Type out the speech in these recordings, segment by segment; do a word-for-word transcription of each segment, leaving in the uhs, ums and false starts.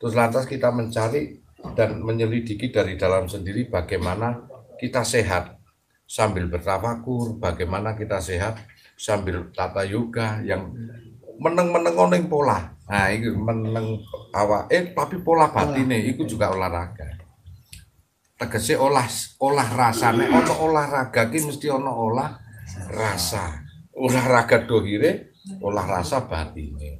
Terus lantas kita mencari dan menyelidiki dari dalam sendiri bagaimana kita sehat sambil bertafakur, bagaimana kita sehat sambil tata yoga yang meneng-meneng oneng pola. Nah, itu meneng awak eh tapi pola batine itu juga olahraga. Tegese olah olah rasane ono olahraga ki mesti ono olah rasa. Olahraga dohire, olah rasa batine.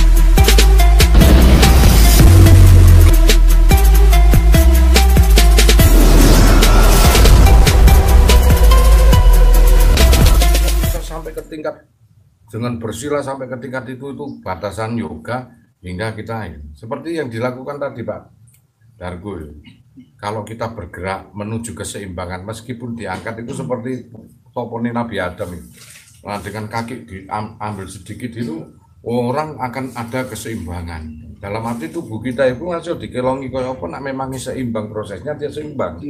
Sampai ke tingkat dengan bersila sampai ke tingkat itu itu batasan yoga hingga kita seperti yang dilakukan tadi Pak Dargo. Kalau kita bergerak menuju keseimbangan meskipun diangkat itu seperti topone Nabi Adam itu. Nah, dengan kaki diambil sedikit itu orang akan ada keseimbangan. Dalam arti tubuh kita itu masih dikelongi kaya apa nak memang seimbang prosesnya dia seimbang.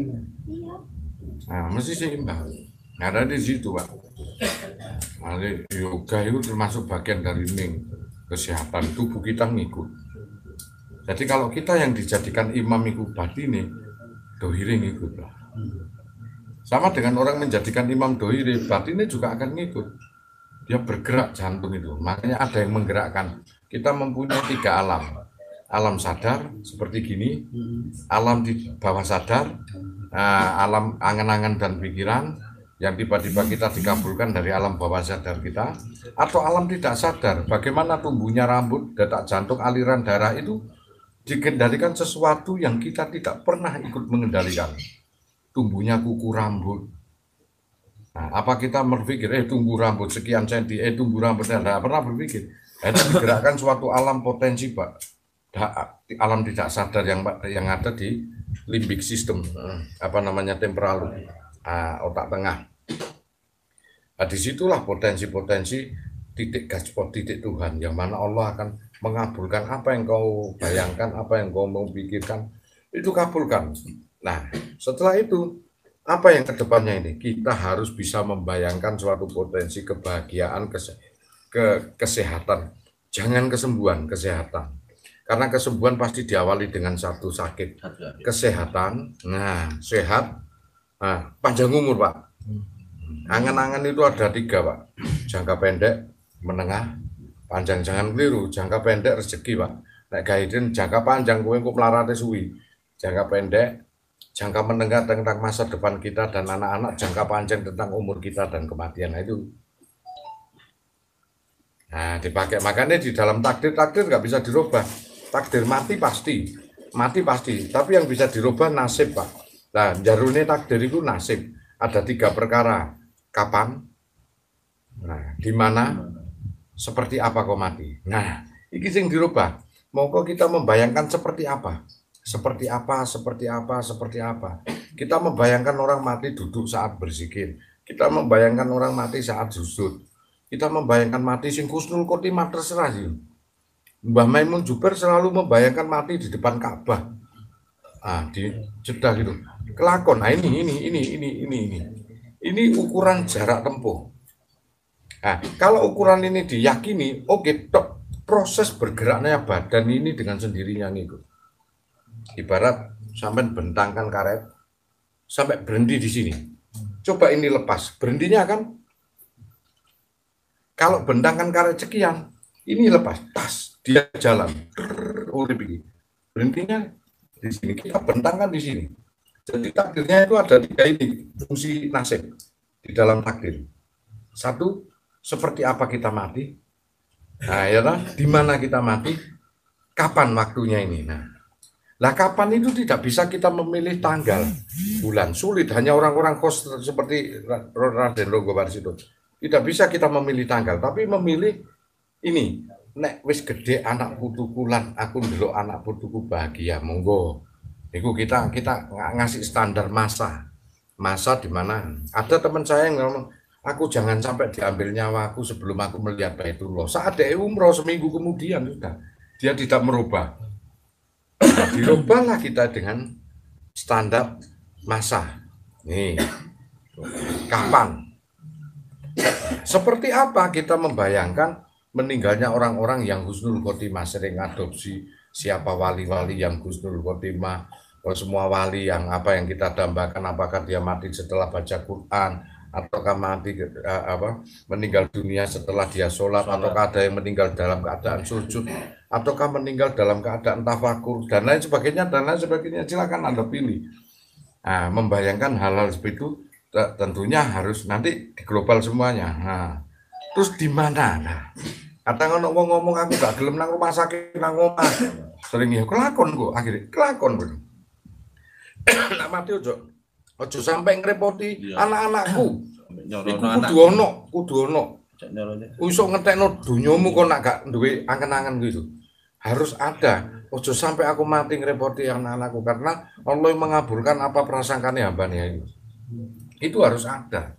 Nah, mesti seimbang. Nah, ada di situ Pak. Nah, yoga itu termasuk bagian dari ning kesehatan tubuh kita ngikut. Jadi kalau kita yang dijadikan imam ikut batine, dohire ngikut lah. Sama dengan orang menjadikan imam dohire, batine juga akan ngikut. Dia bergerak jantung itu. Makanya ada yang menggerakkan. Kita mempunyai tiga alam. Alam sadar seperti gini, alam di bawah sadar, nah, alam angan-angan dan pikiran, yang tiba-tiba kita dikabulkan dari alam bawah sadar kita, atau alam tidak sadar, bagaimana tumbuhnya rambut, detak jantung, aliran darah itu dikendalikan sesuatu yang kita tidak pernah ikut mengendalikan. Tumbuhnya kuku rambut. Nah, apa kita berpikir, eh tumbuh rambut sekian senti, eh tumbuh rambutnya, tidak pernah berpikir. Itu digerakkan suatu alam potensi Pak, alam tidak sadar yang yang ada di limbic system, apa namanya temporal. Uh, otak tengah. Nah, disitulah potensi-potensi titik gaspot titik Tuhan yang mana Allah akan mengabulkan apa yang kau bayangkan, apa yang kau mau pikirkan, itu kabulkan. Nah, setelah itu apa yang kedepannya ini? Kita harus bisa membayangkan suatu potensi kebahagiaan, kese ke kesehatan. Jangan kesembuhan, kesehatan. Karena kesembuhan pasti diawali dengan satu sakit. Kesehatan, nah sehat. Nah, panjang umur Pak. Angan-angan itu ada tiga Pak. Jangka pendek, menengah, panjang. Jangan keliru. Jangka pendek rezeki Pak. Nek gaiden jangka panjang kowe kok melarate suwi. Jangka pendek, jangka menengah tentang masa depan kita dan anak-anak, jangka panjang tentang umur kita dan kematian. Nah, itu. Nah, dipakai makanya di dalam takdir-takdir nggak bisa dirubah. Takdir mati pasti, mati pasti. Tapi yang bisa dirubah nasib Pak. Nah, jarune takdir itu nasib. Ada tiga perkara. Kapan? Nah, di mana? Seperti apa kau mati? Nah, ini sing dirubah. Monggo kita membayangkan seperti apa? Seperti apa? Seperti apa? Seperti apa? Kita membayangkan orang mati duduk saat berzikir. Kita membayangkan orang mati saat sujud. Kita membayangkan mati sing husnul khotimah terserah sih. Mbah Maimun Juber selalu membayangkan mati di depan Ka'bah. Ah, di Jeddah gitu. Kelakon, nah ini, ini, ini, ini, ini, ini. Ini ukuran jarak tempuh. Nah, kalau ukuran ini diyakini, oke, okay, proses bergeraknya badan ini dengan sendirinya ngikut. Ibarat sampai bentangkan karet, sampai berhenti di sini. Coba ini lepas, berhentinya kan? Kalau bentangkan karet sekian, ini lepas, tas, dia jalan. Berhentinya di sini, kita bentangkan di sini. Jadi takdirnya itu ada tiga ini, fungsi nasib di dalam takdir. Satu, seperti apa kita mati. Nah, ya kan? Di mana kita mati, kapan waktunya ini. Nah, lah kapan itu tidak bisa kita memilih tanggal, bulan. Sulit, hanya orang-orang kos seperti Raden Ronggo Warsito. Tidak bisa kita memilih tanggal, tapi memilih ini. Nek wis gede anak putuku lan aku ndelok anak putuku bahagia, monggo. Itu kita kita ngasih standar masa, masa di mana ada teman saya yang ngomong, aku jangan sampai diambil nyawaku sebelum aku melihat Baitullah. Saat dia umroh seminggu kemudian sudah, dia tidak merubah. Nah, dirubahlah kita dengan standar masa. Nih, kapan? Seperti apa kita membayangkan meninggalnya orang-orang yang husnul khotimah, sering adopsi, siapa wali-wali yang husnul khotimah, semua wali yang apa yang kita dambakan, apakah dia mati setelah baca Quran, ataukah mati uh, apa meninggal dunia setelah dia sholat, ataukah ada yang meninggal dalam keadaan sujud, ataukah meninggal dalam keadaan tafakur dan lain sebagainya dan lain sebagainya. Silakan Anda pilih. Nah, membayangkan hal-hal seperti itu tentunya harus nanti di global semuanya. Nah, terus di mana? Nah, kadang ono ngomong aku gak gelem nang rumah sakit nang omah. Sering ya kelakon kok akhirnya kelakon kok. Nak mati ojo ojo sampai ngrepoti iya. Anak-anakku. Iku kudu ono, kudu ono. Iso ngetekno dunyamu kok nak gak duwe angen-angen gitu. Harus ada. Ojo sampai aku mati ngrepoti anak-anakku karena Allah yang mengabulkan apa prasangkane hambanya itu. Itu harus ada.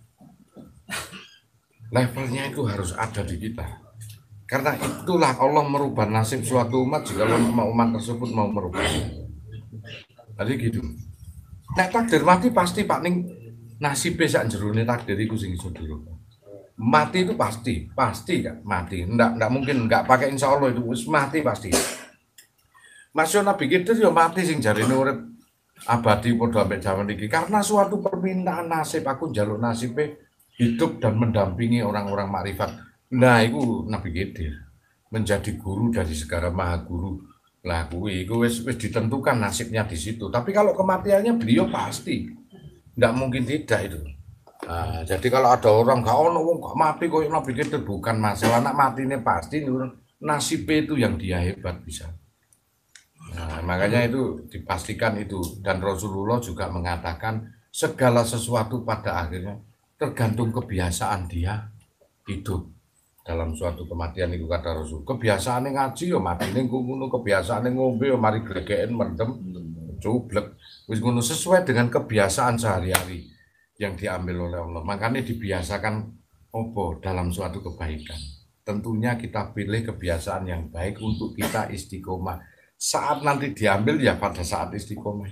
Levelnya itu harus ada di kita. Karena itulah Allah merubah nasib suatu umat jika umat tersebut mau merubah. Tadi gitu. Nek takdir mati pasti Pak Ning nasibnya sak jerone takdir iku sing iso dirubah. Mati itu pasti, pasti kan mati. Nggak, nggak mungkin nggak pakai insya Allah itu mati pasti. Masya Nabi Khidir ya mati sing jarine urip abadi padha ambek jaman iki karena suatu permintaan nasib aku njaluk nasibe hidup dan mendampingi orang-orang makrifat. Nah, itu Nabi Khidir menjadi guru dari segala maha guru. Lah kuwi iku wis wis ditentukan nasibnya di situ. Tapi kalau kematiannya beliau pasti enggak mungkin tidak itu. Nah, jadi kalau ada orang gak ono wong gak mati kok Nabi Khidir bukan masalah nak matine pasti nasibnya itu yang dia hebat bisa. Nah, makanya itu dipastikan itu dan Rasulullah juga mengatakan segala sesuatu pada akhirnya tergantung kebiasaan dia hidup. Dalam suatu kematian itu kata Rasul, kebiasaan ngaji ya mati ning ngono, kebiasaan ngombe ya mari glegeken mendem cublek wis ngono sesuai dengan kebiasaan sehari-hari yang diambil oleh Allah. Makanya dibiasakan opo dalam suatu kebaikan. Tentunya kita pilih kebiasaan yang baik untuk kita istiqomah. Saat nanti diambil ya pada saat istiqomah.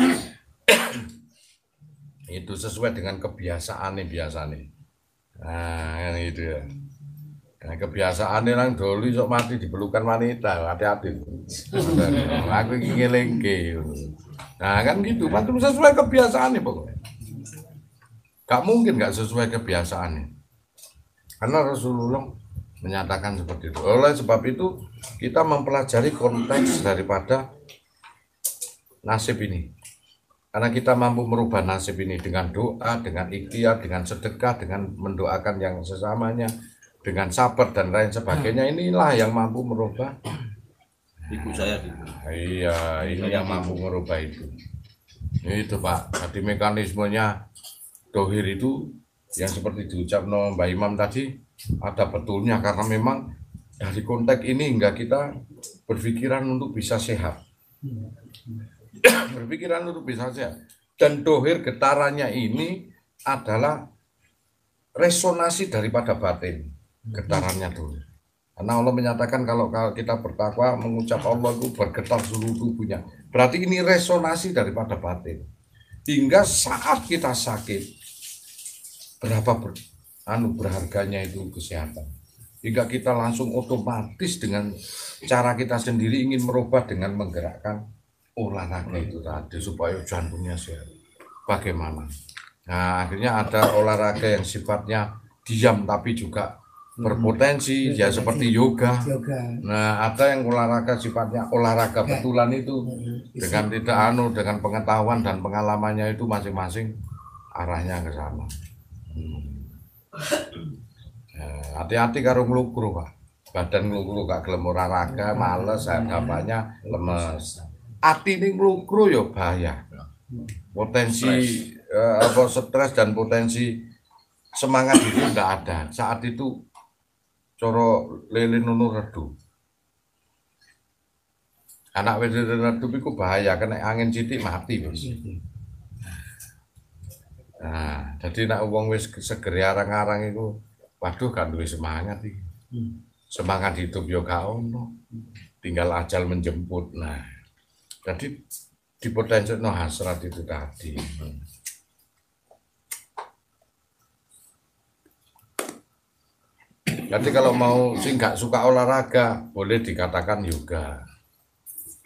Itu sesuai dengan kebiasaan nih biasanya. Nah, itu ya. Nah, kebiasaannya nang doli sok mati dipelukan wanita, hati-hati. Aku iki ngelingke. Nah, kan gitu, pantun sesuai kebiasaannya pokoknya. Gak mungkin gak sesuai kebiasaannya. Karena Rasulullah menyatakan seperti itu. Oleh sebab itu, kita mempelajari konteks daripada nasib ini. Karena kita mampu merubah nasib ini dengan doa, dengan ikhtiar, dengan sedekah, dengan mendoakan yang sesamanya, dengan sabar dan lain sebagainya, inilah yang mampu merubah. Ibu saya gitu. Iya, ini yang mampu merubah itu. Itu Pak, jadi mekanismenya dohir itu yang seperti diucapkan Mbak Imam tadi ada betulnya karena memang dari konteks ini hingga kita berpikiran untuk bisa sehat. Berpikiran untuk bisa sehat. Dan dohir getarannya ini adalah resonasi daripada batin. Getarannya tuh, karena Allah menyatakan kalau kita bertakwa mengucap Allah itu bergetar seluruh tubuhnya. Berarti ini resonasi daripada batin. Hingga saat kita sakit, berapa ber, anu berharganya itu kesehatan. Hingga kita langsung otomatis dengan cara kita sendiri ingin merubah dengan menggerakkan olahraga itu tadi supaya jantungnya sehat. Bagaimana? Nah, akhirnya ada olahraga yang sifatnya diam tapi juga berpotensi, ya seperti yoga. Nah, ada yang olahraga sifatnya olahraga betulan itu dengan tidak anu, dengan pengetahuan dan pengalamannya itu masing-masing arahnya ke sana. Hati-hati karo nglukru, Pak. Badan nglukru gak gelem olahraga, males, hadapannya lemes. Ati ini nglukru ya bahaya. Potensi eh, apa stres dan potensi semangat itu enggak ada. Saat itu coro lele nunu redup. Anak wis redup iku bahaya, kena angin sithik mati wis. Nah, jadi nak wong wis segere arang-arang iku, waduh kan duwe semangat iki. Semangat hidup yo gak ono. Tinggal ajal menjemput. Nah, jadi dipotensi no hasrat itu tadi. Jadi kalau mau sih nggak suka olahraga, boleh dikatakan yoga.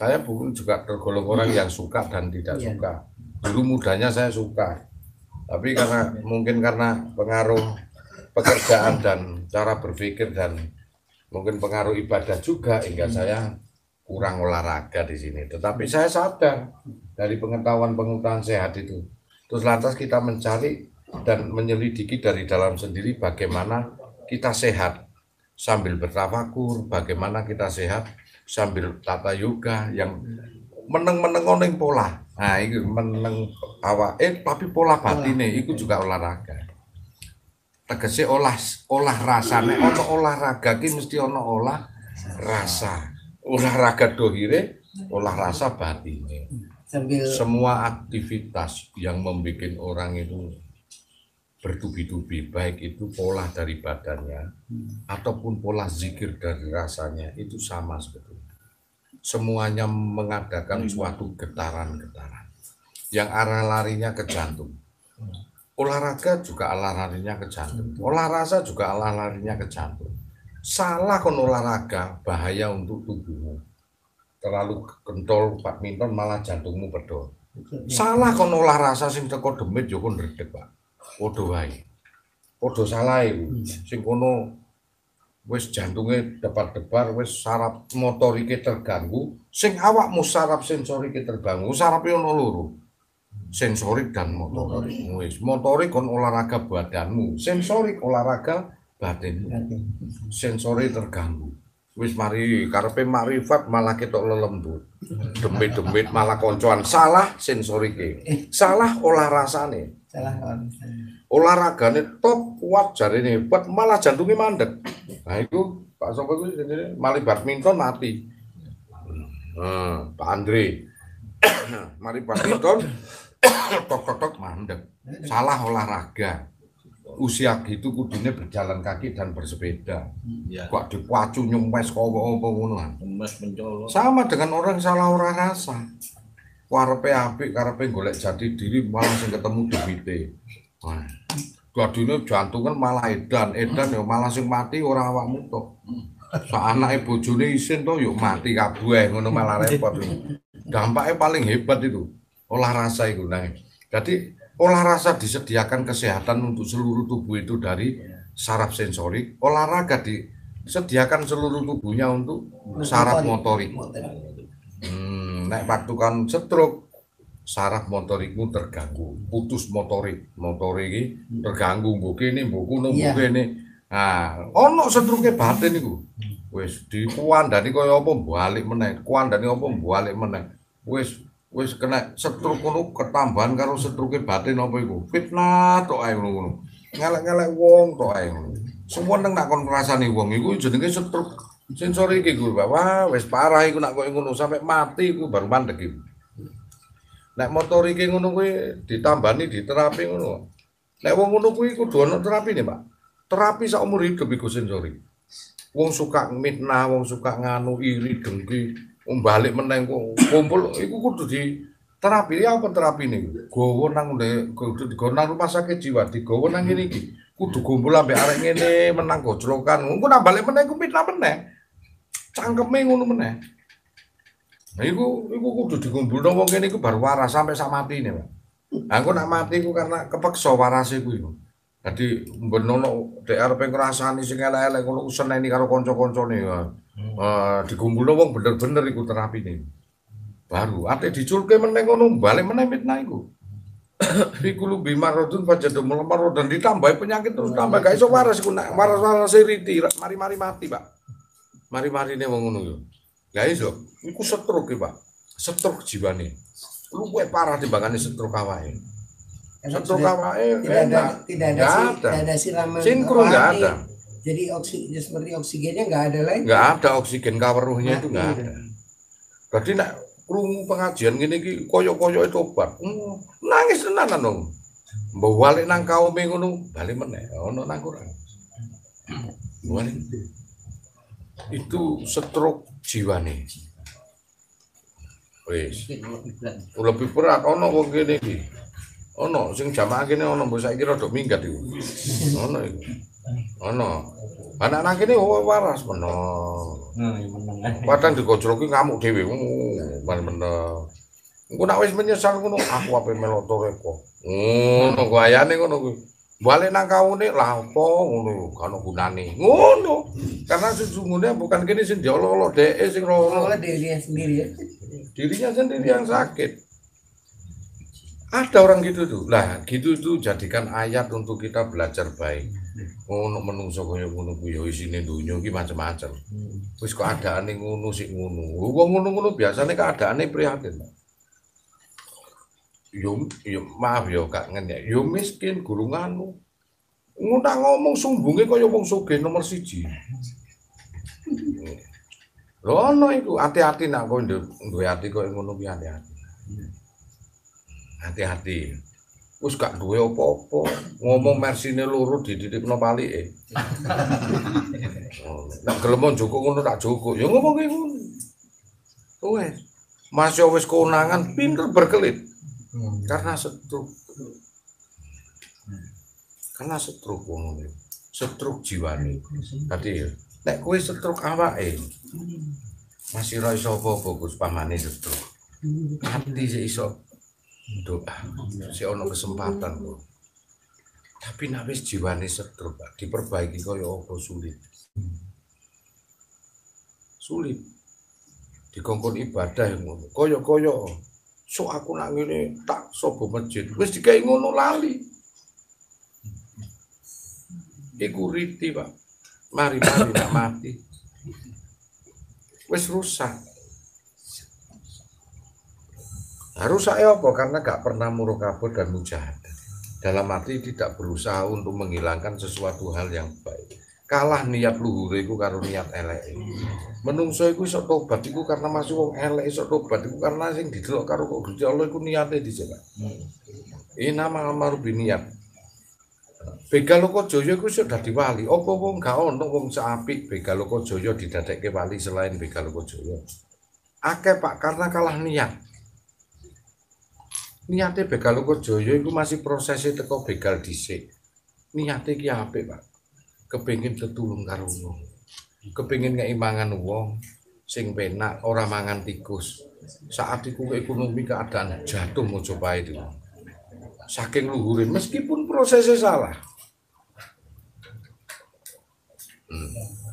Saya bukan juga tergolong orang yang suka dan tidak Iya. suka. Dulu mudanya saya suka, tapi karena mungkin karena pengaruh pekerjaan dan cara berpikir dan mungkin pengaruh ibadah juga hingga saya kurang olahraga di sini. Tetapi saya sadar dari pengetahuan-pengetahuan sehat itu. Terus lantas kita mencari dan menyelidiki dari dalam sendiri bagaimana kita sehat sambil bertafakur, bagaimana kita sehat sambil tata yoga yang meneng-meneng oneng pola. Nah, itu meneng awak eh tapi pola batine itu juga olahraga. Tegese olah olah rasane ono olahraga ki mesti ono olah rasa. Olahraga dohire, olah rasa batine. Sambil Semua aktivitas yang membuat orang itu bertubi-tubi, baik itu pola dari badannya ataupun pola zikir dari rasanya, itu sama sebetulnya. Semuanya mengadakan suatu getaran-getaran yang arah larinya ke jantung. Olahraga juga arah larinya ke jantung. Olah rasa juga arah larinya ke jantung. Salah kon olahraga bahaya untuk tubuhmu. Terlalu kentol badminton malah jantungmu pedot. Salah kon olah rasa sing teko demit yo kon redeg, Pak. Padha wae. Padha salah iku. Sing kono wis jantunge debar-debar, wis saraf motorike terganggu, sing awakmu saraf sensorike terganggu. Sarape ono loro. Sensorik dan motorik. Wis motorik kon olahraga badanmu, sensorik olahraga batinmu. Sensorik terganggu. Wis mari karepe makrifat malah ketok lelembut. Demit-demit malah koncoan. Salah sensorike. Salah olah rasane. salah orang. Olahragane top kuat jarine hebat malah jantungnya mandek. Nah itu Pak Sopo itu sendiri mari badminton mati. Hmm, Pak Andre mari badminton tok tok tok mandek. Salah olahraga. Usia gitu kudune berjalan kaki dan bersepeda. Ya. Kok dipacu nyempes kok apa ngono. Emas mencolok. Sama dengan orang salah ora rasa. Karepe apik karepe golek jati diri malah sing ketemu demite. Wah. Gadine jantungan malah edan, edan ya malah sing mati ora awakmu tok. Sak anake bojone isin to yo mati kabeh ngono malah repot. Dampaknya paling hebat itu olah rasa itu. Nah, jadi olah rasa disediakan kesehatan untuk seluruh tubuh itu dari saraf sensorik, olahraga disediakan seluruh tubuhnya untuk saraf motorik. Hmm, nek waktu kan stroke, saraf motorikmu terganggu, putus motorik, motorik ini terganggu, mbok kene, mbok kuno, mbok kene. Nah, ono stroke batin iku. Wis dikuandani kaya apa balik meneh, kuandani apa balik meneh. Wis wis kena stroke kono ketambahan karo stroke batin apa iku. Fitnah tok ae ngono. Ngelek-ngelek wong tok ae ngono. Semua nang nak kon ngrasani wong iku jenenge stroke. Sensori iki Gur, wah wis parah iku nak koyo ngono sampai mati iku baru mandek iku. Nek motor iki ngono kuwi ditambani diterapi ngono. Nek wong ngono kuwi kudu ana terapine, Pak. Terapi sak umur hidup iku sensori. Wong suka mitnah, wong suka nganu iri dengki, wong balik meneng kumpul iku kudu di terapi. Ya apa terapine? Gowo nang ndek kudu digowo nang rumah sakit jiwa, digowo nang ngene iki. Kudu kumpul ambek arek ngene menang gojlokan. Engko nang balik meneh ku mitnah meneh. Cangkeme ngono meneh. Nah iku iku kudu dikumpulno wong kene iku baru waras sampai sak matine, Pak. Lah engko nak mati iku karena kepeksa warase kuwi. Dadi mbenono dek arepe ngrasani sing elek-elek ngono seneni karo kanca-kancane. Eh dikumpulno wong bener-bener iku terapine. Baru ate diculke meneh ngono balik meneh mitnah iku. Iku lu bimarodun pajado melemar dan ditambahi penyakit terus tambah gak iso waras iku nek waras-waras riti mari-mari mati, Pak. Mari-marine wong ngono yo. Lah iso, iku stroke, Pak. Stroke jiwane. Luwih parah timbangane stroke awake. Stroke awake tidak ada tidak ada, si, ada. tidak ada siraman Sinkron enggak ada. Jadi oksigen seperti oksigennya enggak ada lagi. Enggak ada oksigen kaweruhnya itu enggak ada. Berarti nek krungu pengajian ngene iki koyo-koyo tobat. Hmm, nangis tenanan dong. Mbok balik nang kaume ngono, bali meneh ono nang Quran. Balik. Itu stroke jiwane. Wis. Lebih berat ono wong kene iki. Ono sing jamaah kene ono mbok saiki rada minggat iku. Ono iku. Ono. Anak-anak ini oh, waras bener. Nah, iya meneng. Padahal digojloki ngamuk dhewe. Oh, bener. Engko nek wis menyesal ngono, aku ape melotore kok. Ngono gayane ngono kuwi. Balik nang kawune lah apa ngono, gak ono gunane. Ngono. Karena sesungguhnya bukan gini sing diolok-olok dheke sing rono. Oleh dirinya sendiri ya. Dirinya sendiri yang sakit. Ada orang gitu tuh. Lah, gitu tuh jadikan ayat untuk kita belajar baik. Ngono menungso kaya ngono kuwi ya isine donya iki macam-macam. Wis kok adane ngono sik ngono. Wong ngono-ngono biasane keadaane prihatin. Yo, yo maaf yo Kak ngen ya. Yo miskin guru nganu. Ngono ngomong sumbunge kaya wong sugih nomor siji. Lho ono iku hati-hati nak kowe duwe ati kaya ngono kuwi hati-hati. Hati-hati. Wis gak duwe apa-apa, ngomong mersine loro diditipno palike. Nek gelem njukuk ngono tak jukuk, ya ngomong ki ngono. Wes. Mas yo wis keunangan pinter berkelit. Karena stroke. Karena stroke ngono. Stroke jiwane. Tadi nek kowe stroke awake masih ra iso apa-apa Gus pamane stroke. Hati sik iso doa, si ono kesempatan kok. Tapi nek wis jiwane stroke, Pak, diperbaiki kaya apa sulit. Sulit. Dikongkon ibadah yang ngono. Kaya-kaya sok aku nak ngene tak sobo masjid. Wis digawe ngono lali. Iku riti, Pak. Mari-mari nak mati. Wis rusak. Harus saya apa? Karena gak pernah murokabah dan mujahadah. Dalam arti tidak berusaha untuk menghilangkan sesuatu hal yang baik. Kalah niat luhur iku karo niat elek. Menungso iku iso tobat iku karena masih wong elek iso tobat iku karena sing didelok karo kok Gusti Allah iku niate dhisik. Ina ma'amar biniat. Begalokajaya iku iso dadi wali. Apa wong gak ono wong seapik Begalokajaya didadekke wali selain Begalokajaya. Akeh Pak karena kalah niat. Niate Begalokajaya iku masih prosesnya teko begal dhisik. Niate ki apik, Pak. Kepengin tetulung karo wong. Kepengin ngeki mangan wong sing penak, ora mangan tikus. Saat iku ekonomi keadaan jatuh Mojopahit itu. Saking luhurin meskipun prosesnya salah. Hmm.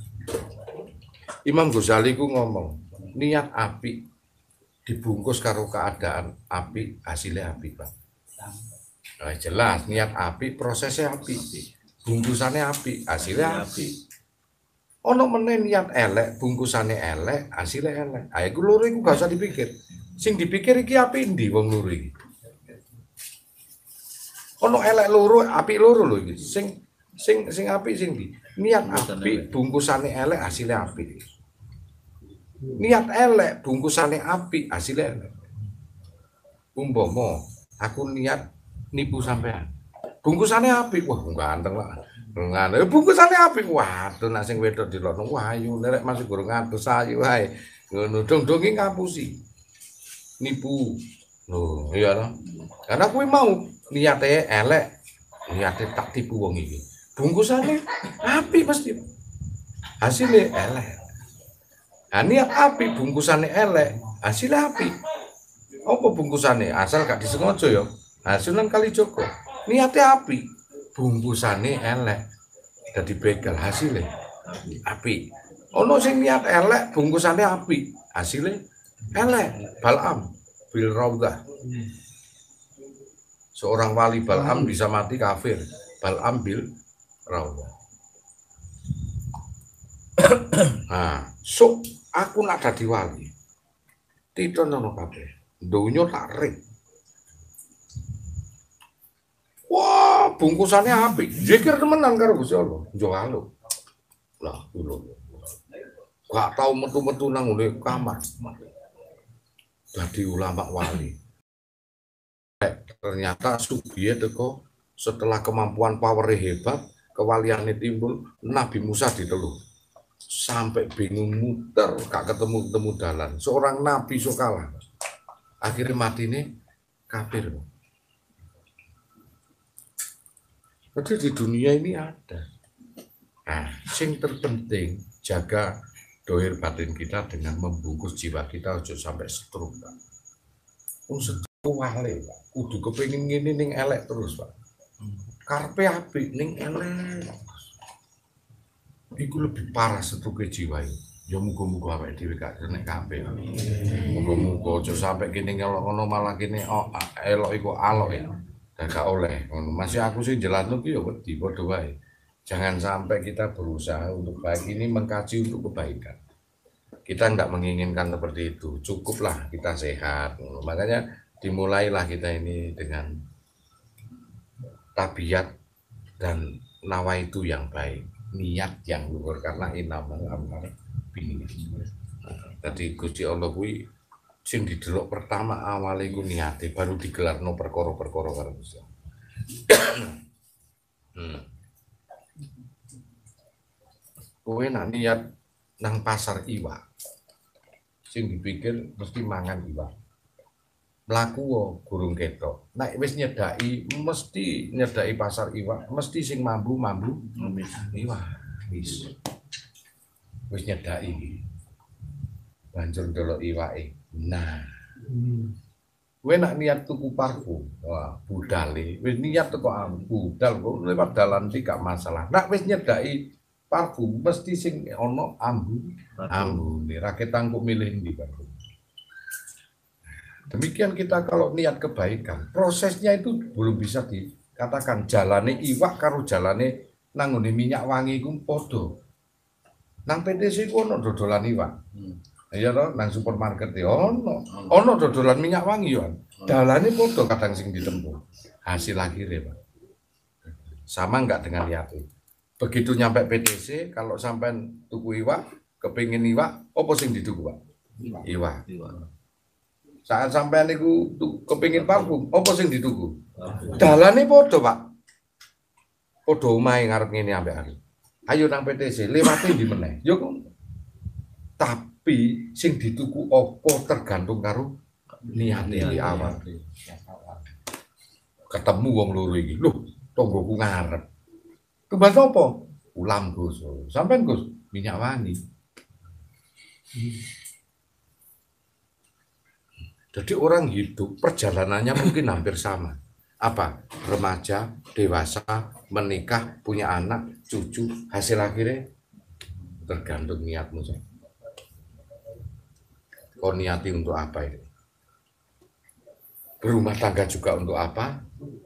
Imam Ghazali ku ngomong, niat apik dibungkus karo keadaan api hasilnya api Pak. Nah, jelas niat api prosesnya api bungkusannya api hasilnya api. Ono meneh niat elek bungkusannya elek hasilnya elek. Ayo ku loro iku gak usah dipikir. Sing dipikir iki api endi wong loro iki. Ono elek loro api loro lho iki. Sing sing sing api sing di niat api bungkusannya elek hasilnya api. Niat elek bungkusannya api hasilnya elek. Umpama aku niat nipu sampean bungkusannya api wah ganteng lah ngene bungkusannya api waduh nek sing wedok dilokno wah ayu nek masih gorong ngantos ayu wae ngono dong-dongi ngapusi nipu lho iya toh karena kuwi mau niate elek niate tak tipu wong iki bungkusannya api pasti hasilnya elek. Nah, niat api bungkusannya elek, hasilnya api. Apa bungkusannya? Asal gak disengaja ya. Hasilnya kali Joko. Niatnya api, bungkusannya elek. Jadi begal hasilnya api. Ono sing niat elek, bungkusannya api, hasilnya elek. Bal'am bil Raudah. Seorang wali Bal'am bisa mati kafir. Bal'am bil Raudah. Nah, so aku nak dadi wali. Tidak nono kabeh. Donya tak rek. Wah, bungkusannya apik. Zikir temenan karo Gusti Allah. Njo alo. Lah, lho. Gak tau metu-metu nang ngene kamar. Dadi ulama wali. Ternyata sugihe teko setelah kemampuan power hebat, kewaliannya timbul, Nabi Musa diteluh. Sampai bingung muter, gak ketemu-ketemu dalan. Seorang nabi so kalah. Akhirnya mati nih kafir. Jadi di dunia ini ada. Nah, sing terpenting jaga dohir batin kita dengan membungkus jiwa kita ojo sampai stroke, Pak. Oh, stroke wale, Pak. Kudu kepengin ngene ning elek terus, Pak. Karpe apik ning elek. Iku lebih parah stroke jiwa iki. Ya muga-muga awake dhewe gak kena kabeh. Muga-muga aja sampai kene ngelok ngono malah kene oh, elok iku alok ya. Gak oleh ngono. Masih aku sih jelasno ki ya wedi padha wae. Jangan sampai kita berusaha untuk baik ini mengkaji untuk kebaikan. Kita enggak menginginkan seperti itu. Cukuplah kita sehat. Makanya dimulailah kita ini dengan tabiat dan nawaitu yang baik, niat yang luhur karena inamal amal binniyat. Tadi Gusti Allah kuwi sing didelok pertama awale iku niate baru digelarno perkara-perkara karo Gusti. Hmm. Kowe nak niat nang pasar iwak, sing dipikir mesti mangan iwak. Mlaku wae gurung ketok. Nek wis nyedaki mesti nyedaki pasar iwak, mesti sing mambu-mambu iwak. Wis. Wis nyedaki iki. Banjur ndelok iwake. Nah. Kowe nak niat tuku parfum, wah budale. Wis niat teko budal kok lewat dalan iki gak masalah. Nak wis nyedaki parfum mesti sing ono ambu ambune ra ketangkuk milih ndi parfum. Demikian kita kalau niat kebaikan, prosesnya itu belum bisa dikatakan jalane iwak karo jalane nang ngene minyak wangi iku padha. Nang P T C ku ono dodolan iwak. Ya to, nang supermarket e ono. Ono dodolan minyak wangi yo. Dalane padha kadang sing ditempuh. Hasil akhirnya, Pak. Sama enggak dengan niate. Begitu nyampe P T C, kalau sampean tuku iwak, kepingin iwak, apa sing dituku, Pak? Iwak. Saat sampean niku kepingin parfum, apa sing dituku? Dalane padha, Pak. Padha omahe ngarep ngene ambek aku. Ayo nang P T C, lewate ndi meneh? Yo tapi sing dituku apa tergantung karo niate di awal. Ketemu wong loro iki. Loh, tonggoku ngarep. Tumbas apa? Ulam Gus. Sampean Gus, minyak wangi. Jadi orang hidup perjalanannya mungkin hampir sama. Apa? Remaja, dewasa, menikah, punya anak, cucu, hasil akhirnya tergantung niatmu. Kau niati untuk apa itu? Berumah tangga juga untuk apa?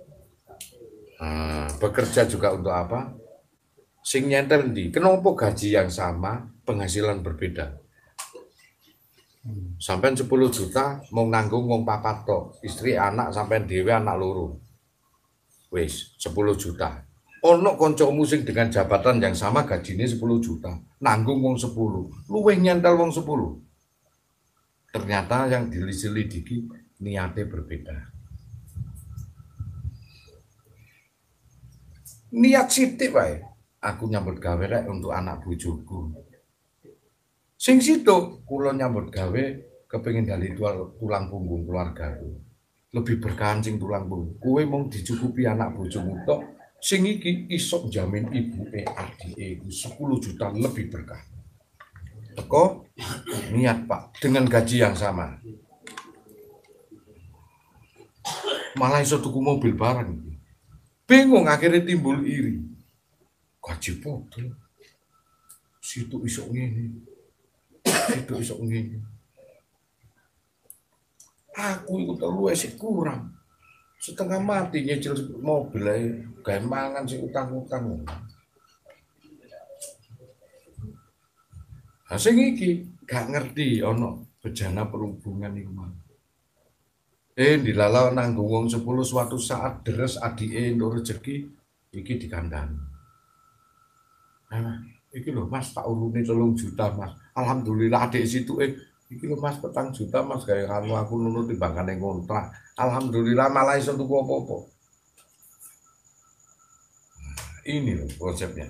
Hmm, bekerja juga untuk apa? Sing nyentel ndi? Kenapa gaji yang sama, penghasilan berbeda? Sampai sepuluh juta mau nanggung wong papat tok, istri anak sampai dhewe anak loro. Wis sepuluh juta. Ono kancamu sing dengan jabatan yang sama gajine sepuluh juta, nanggung wong sepuluh, luwih nyentel wong sepuluh. Ternyata yang diselidiki niatnya berbeda. Niat sithik wae. Aku nyambut gawe rek untuk anak bojoku. Sing situ kula nyambut gawe kepengin dali tulang punggung keluargaku. Lebih berkancing tulang punggung. Kowe mung dicukupi anak bojomu tok, sing iki iso jamin ibuke adike sepuluh juta lebih berkah. Teko niat Pak dengan gaji yang sama. Malah iso tuku mobil bareng. Bingung akhirnya timbul iri. Gaji padha. Situ iso ngene. Situ iso ngene. Aku iku telu esik kurang. Setengah mati nyicil mobil ae gawe mangan sing utang-utang. Nah, sing iki gak ngerti ana bejana perhubungan iku mah. Eh dilalah nanggung wong sepuluh suatu saat deres adike entuk rezeki iki dikandani. Nah, iki lho Mas tak urune telung juta Mas. Alhamdulillah adik situ eh iki lho Mas petang juta Mas gawe kanu aku nunut timbangane kontrak. Alhamdulillah malah iso tuku apa-apa. Ini loh konsepnya.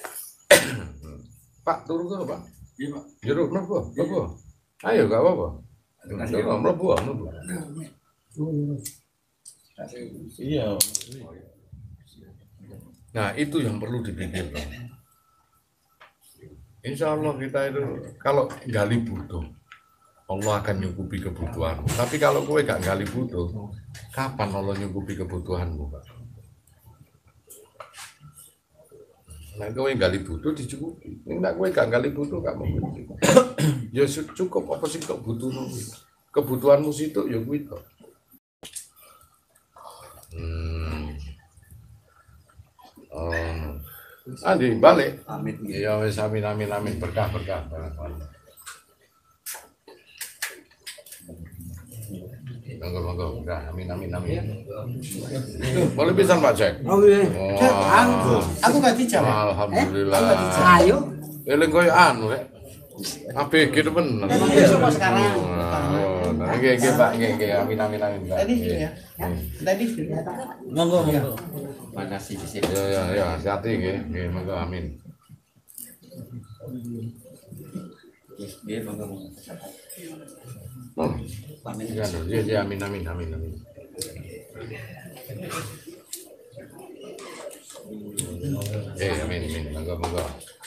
Pak turun dulu Pak. Iya Pak. Jero mlebu, mlebu. Ayo gak apa-apa. Jero mlebu, mlebu. Iya. Nah, itu yang perlu dipikirkan. Insya Allah kita itu kalau gali butuh, Allah akan nyukupi kebutuhanmu. Tapi kalau kowe gak gali butuh, kapan Allah nyukupi kebutuhanmu, Pak? Nah, kowe gali butuh dicukupi. Nek kowe gak gali butuh gak mungkin. Ya cukup apa sih kok butuhmu? Kebutuhanmu situ ya kuwi to. Hmm. Oh. Andi balik. Amin. Ya wis amin amin amin berkah berkah. Monggo monggo berkah amin amin amin. Boleh pisan Pak Cek. Oh iya. Wah. Aku, aku gak dijawab. Alhamdulillah. Eh, aku gak dijawab. Ayo. Eling koyo anu rek. A B G bener. Coba sekarang. Oh, nah, nggih nggih Pak, nggih nggih amin amin amin. Pak. Tadi dulu ya. Tadi dulu ya. Monggo monggo. Makasih di sini. Ya ya ya, hati nggih, nggih monggo amin. Nggih monggo monggo. Oh, Amin. ya ya ya amin amin amin amin. Eh amin amin monggo monggo.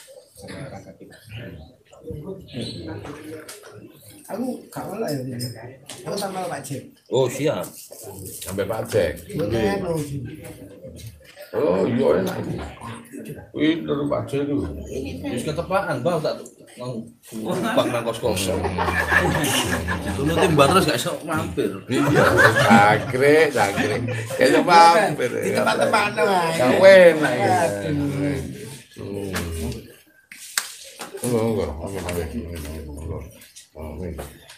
Aku gak malah ya. Aku sama Pak Cek. Oh siap. Sampai Pak Cek. Bukan anu. Oh iya enak iki. Kuwi dari Pak Cek itu. Wis ketepaan, Bang, tak mau bang nang kos-kosan. Dulu timbang terus gak iso mampir. Iya, jangkrik, jangkrik. Kayak mampir. Di tempat-tempat wae. Gak enak ya. Monggo monggo, amin amin amin monggo. Amin.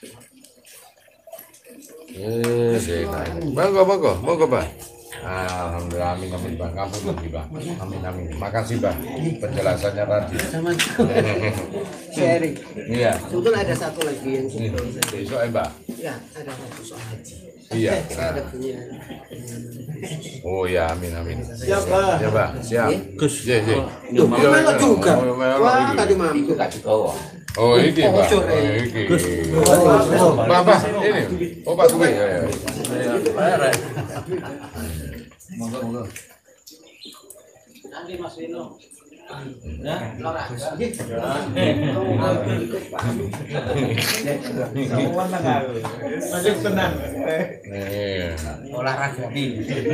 Eh, enak. Monggo monggo, monggo, Pak. Alhamdulillah, amin amin Bang, kamu lagi Bang, amin amin. Makasih Bang, penjelasannya tadi. Sama-sama. Sharing. Iya. Sebetulnya ada satu lagi yang Ini, sebetulnya saya- besok ya Mbak. Ya, ada satu soal haji. Iya. Eh, saya ada punya. Oh ya, amin amin. Siap, Pak. Ya Pak, siap. Gus. Iya iya. Tuh, Iya, melok iya. juga. Oh, melok Wah, iki. tadi mampu. Oh ini Pak. Bocor, Oh, eh. iki. Pak Pak, ini. Oh Pak Duwe ya. ya. Monggo monggo. Iya. Olahraga nih.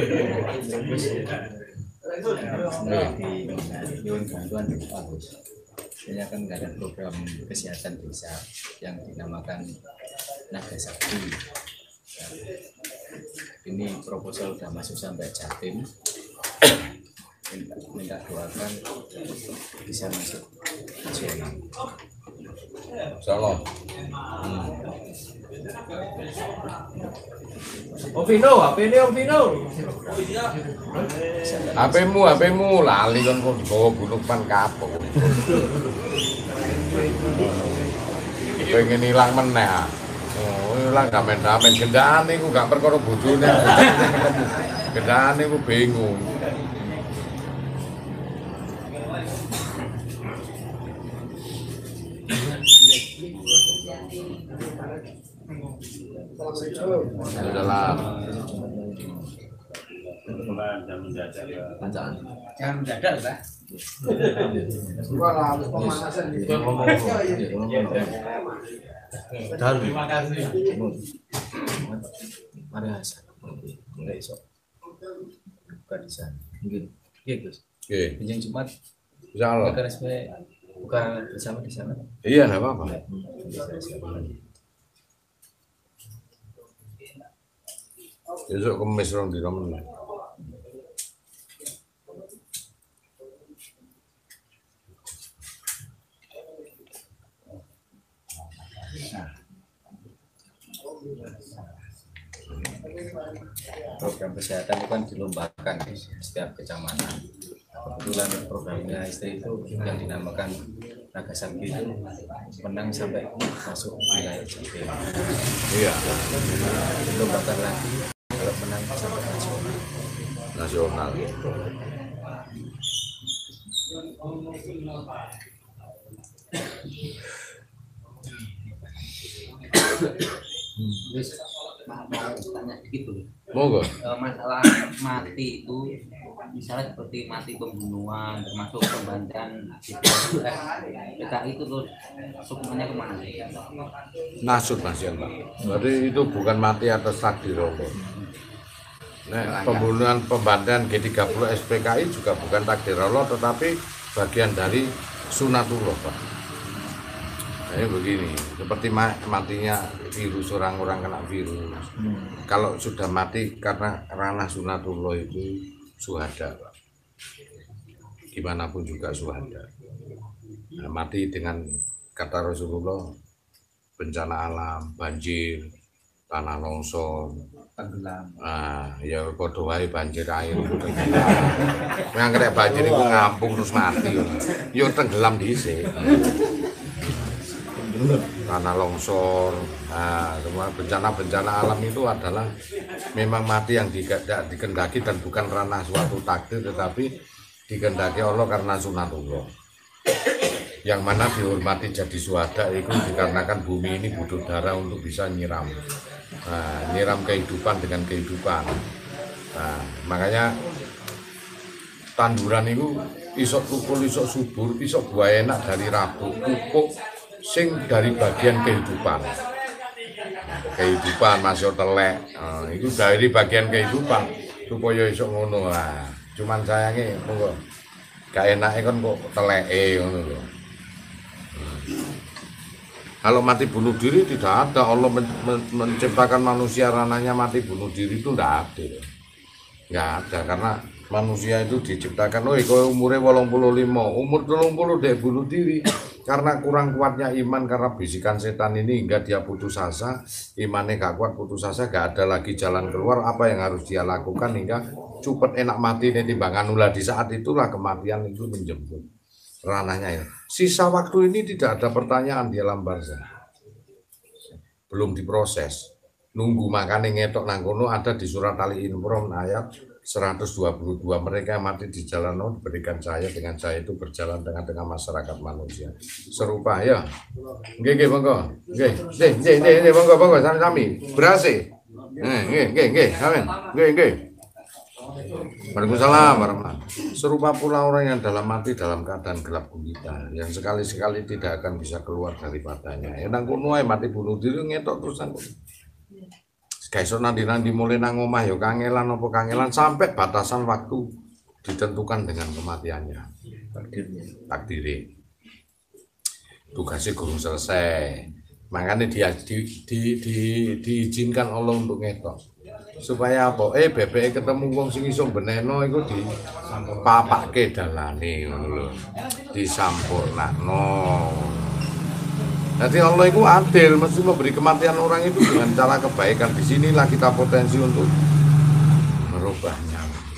Iya. Nyuwun bantuan dari Pak Gus. Saya kan nggak ada program kesehatan desa yang dinamakan Naga Sakti. Nah, ini proposal sudah masuk sampai Jatim. Minta, minta doakan bisa masuk nasional. Salam. Ovino, H P ini Ovino. H P-mu, H P-mu lali kan kok dibawa bunuh-pan kapok. Pengen hilang meneh. ah. Oh, hilang gak main-main gendaan iku gak perkara bojone. Gendaan iku bingung. Adalah Jangan mendadak, Pak. Terima kasih. Mari Hasan. Enggak iso. Buka di sana. Mungkin. Iya, Gus. oke, Pinjam Jumat insyaallah. buka resmi buka bersama di sana. Iya, enggak apa-apa. Besok kemis rong di meneh. Program kesehatan itu kan dilombakan di setiap kecamatan. Kebetulan programnya istri itu yang dinamakan Naga Sakti itu menang sampai masuk wilayah Jatim. Iya, Dilombakan lagi kalau menang sampai nasional. nasional. Terus mau tanya gitu Monggo. masalah mati itu misalnya seperti mati pembunuhan termasuk pembantaian P K I itu terus hukumannya kemana? Nasut Mas ya Pak. Berarti itu bukan mati atas takdir Allah. Nah, pembunuhan pembantaian G tiga puluh S P K I juga bukan takdir Allah, tetapi bagian dari sunatullah Pak. Jadi begini, seperti matinya virus, orang-orang kena virus. Hmm. Kalau sudah mati karena ranah sunatullah itu syuhada Pak. Gimana pun juga syuhada. Nah, mati dengan kata Rasulullah, bencana alam, banjir, tanah longsor, tenggelam. Ah, ya padha wae banjir air itu tenggelam. Yang kena banjir itu ngampung terus mati. Yo tenggelam dhisik. Tanah longsor, nah, semua bencana-bencana alam itu adalah memang mati yang tidak dikendaki dan bukan ranah suatu takdir, tetapi dikendaki Allah karena sunatullah. Yang mana dihormati jadi syuhada itu dikarenakan bumi ini butuh darah untuk bisa nyiram, nah, nyiram kehidupan dengan kehidupan. Nah, makanya tanduran itu isok tukul, isok subur, isok buah enak dari rabuk, pupuk sing dari bagian kehidupan. Kehidupan masih telek, nah, itu dari bagian kehidupan supaya isok ngono lah. Cuman sayangnya kok gak enaknya kan kok teleke ngono lho. Kalau mati bunuh diri tidak ada, Allah men men menciptakan manusia ranahnya mati bunuh diri itu tidak ada, nggak ada, karena manusia itu diciptakan, oh kalau umurnya wolong puluh lima, umur telung puluh deh bunuh diri, karena kurang kuatnya iman, karena bisikan setan ini hingga dia putus asa, imannya gak kuat, putus asa, gak ada lagi jalan keluar, apa yang harus dia lakukan hingga cepet enak mati nih timbangan ulah, di saat itulah kematian itu menjemput. Ranahnya ya. Sisa waktu ini tidak ada pertanyaan di alam barzah. Belum diproses. Nunggu makanya ngetok nangkono ada di surat Ali Imran ayat seratus dua puluh dua, mereka yang mati di jalan Allah diberikan cahaya, dengan cahaya itu berjalan tengah-tengah masyarakat manusia. Serupa ya. Nggih nggih monggo. Nggih, nggih nggih nggih monggo monggo sami-sami. Berase. Nggih nggih nggih, amin. Nggih nggih. Waalaikumsalam warahmatullahi. Serupa pula orang yang dalam mati dalam keadaan gelap gulita, yang sekali-sekali tidak akan bisa keluar daripadanya. Ya nang kono ae mati bunuh diri ngetok terusan. Guys, nanti-nanti mulai nang omah ya kangelan apa kangelan sampai batasan waktu ditentukan dengan kematiannya. Takdirnya. Takdire. Tugasnya gurung selesai. Makanya dia di, di, di, diizinkan Allah untuk ngetok. Supaya apa? Eh bebek ketemu wong sing iso beneno iku di papake dalane ngono lho. Disampurnakno. Jadi Allah itu adil, mesti memberi kematian orang itu dengan cara kebaikan. Disinilah kita potensi untuk merubahnya.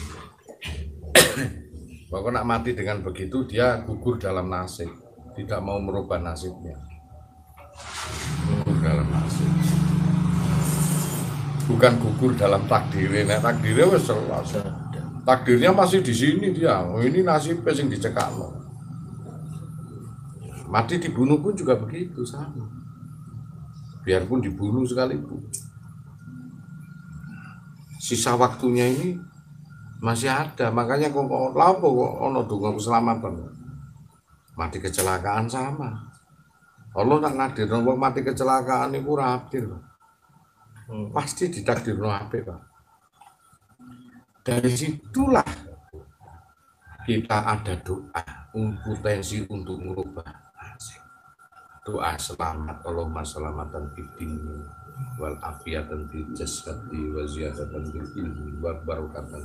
Bahwa nak mati dengan begitu dia gugur dalam nasib, tidak mau merubah nasibnya. Gugur dalam nasib. Bukan gugur dalam takdirnya, nah, takdirnya wes selesai. Takdirnya masih di sini dia. Oh, ini nasibnya yang dicekak loh. Mati dibunuh pun juga begitu sama. Biarpun dibunuh sekalipun, sisa waktunya ini masih ada. Makanya kok lapo kok ono donga keselamatan. Mati kecelakaan sama. Allah tak nadir wong mati kecelakaan iku ora adil. Hmm. Pasti ditakdirno apik, Pak. Dari situlah kita ada doa potensi untuk merubah nasib. Doa selamat, Allahumma selamatan fid dini wal afiyatan fil jasadi wa ziyadatan fil ilmi wa barakatan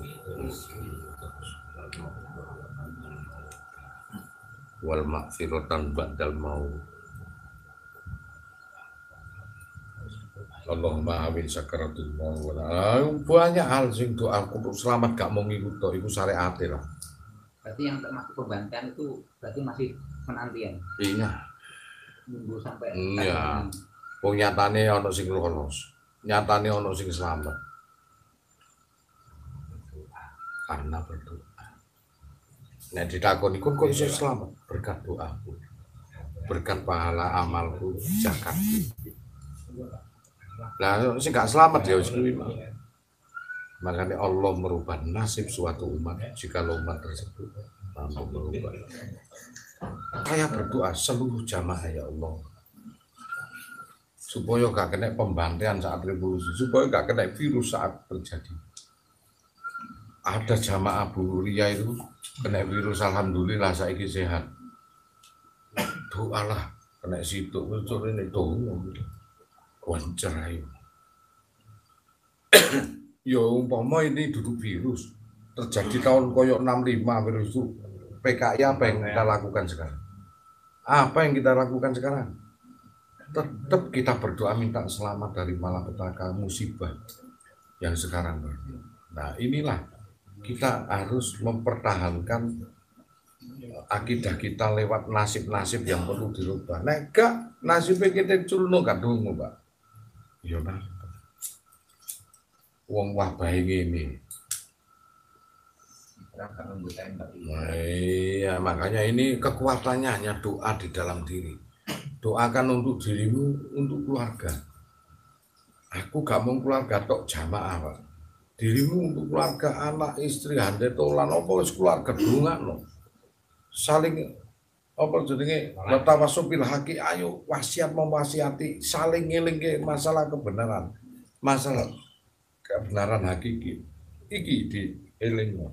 wal maghfiratan ba'dal maut. Allahumma amin sakaratul maut. Banyak hal sing doa untuk selamat gak mau ngikut tok iku syariate lah. Berarti yang termasuk pembantaian itu berarti masih penantian. Iya. Nunggu sampai iya. Wong nyatane ana sing lolos. Nyatane ana sing selamat. Karena berdoa. Nek ditakoni kok kok iso selamat berkat doaku. Berkat pahala amalku, zakatku. Lah sing gak selamat ya wis kuwi. Makanya Allah merubah nasib suatu umat jika umat tersebut mampu merubah. Saya berdoa seluruh jamaah ya Allah, supaya gak kena pembantaian saat revolusi, supaya gak kena virus saat terjadi. Ada jamaah Bu Ria itu kena virus, alhamdulillah saiki sehat. Doalah kena situ, muncul ini doa, wancer ayo. Ya umpama ini duduk virus terjadi tahun koyok enam puluh lima virus itu, P K I apa yang kita lakukan sekarang? Apa yang kita lakukan sekarang? Tetap kita berdoa minta selamat dari malapetaka musibah yang sekarang. Nah inilah kita harus mempertahankan akidah kita lewat nasib-nasib yang perlu dirubah. Nek gak nasibnya kita culno kadung Pak. Ya Pak. Wong wabah ini. Nah, iya, makanya ini kekuatannya hanya doa di dalam diri. Doakan untuk dirimu, untuk keluarga. Aku gak mau keluarga tok jamaah, Pak. Dirimu untuk keluarga, anak, istri, hande tolan, apa wis keluarga dongakno. Saling apa jenenge watawasupil haki, ayo wasiat mewasiati, saling ngelingke masalah kebenaran. Masalah kebenaran hakiki iki di elingno.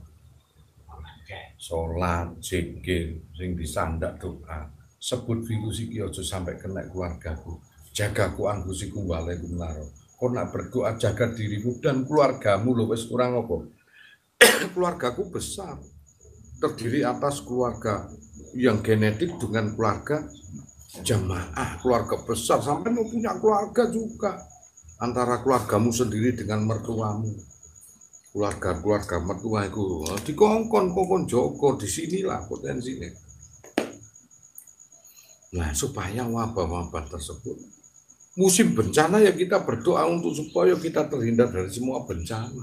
Salat, zikir, sing disandak doa. Sebut virus iki aja sampai kena keluargaku. Jaga ku anggusiku walaikum naro. Kau nak berdoa jaga dirimu dan keluargamu lho wis kurang apa. Keluargaku besar. Terdiri atas keluarga yang genetik dengan keluarga jamaah, keluarga besar sampai mau punya keluarga juga. Antara keluargamu sendiri dengan mertuamu, keluarga-keluarga mertua itu dikongkon kokon joko di sinilah potensinya. Nah supaya wabah-wabah tersebut, musim bencana ya kita berdoa untuk supaya kita terhindar dari semua bencana.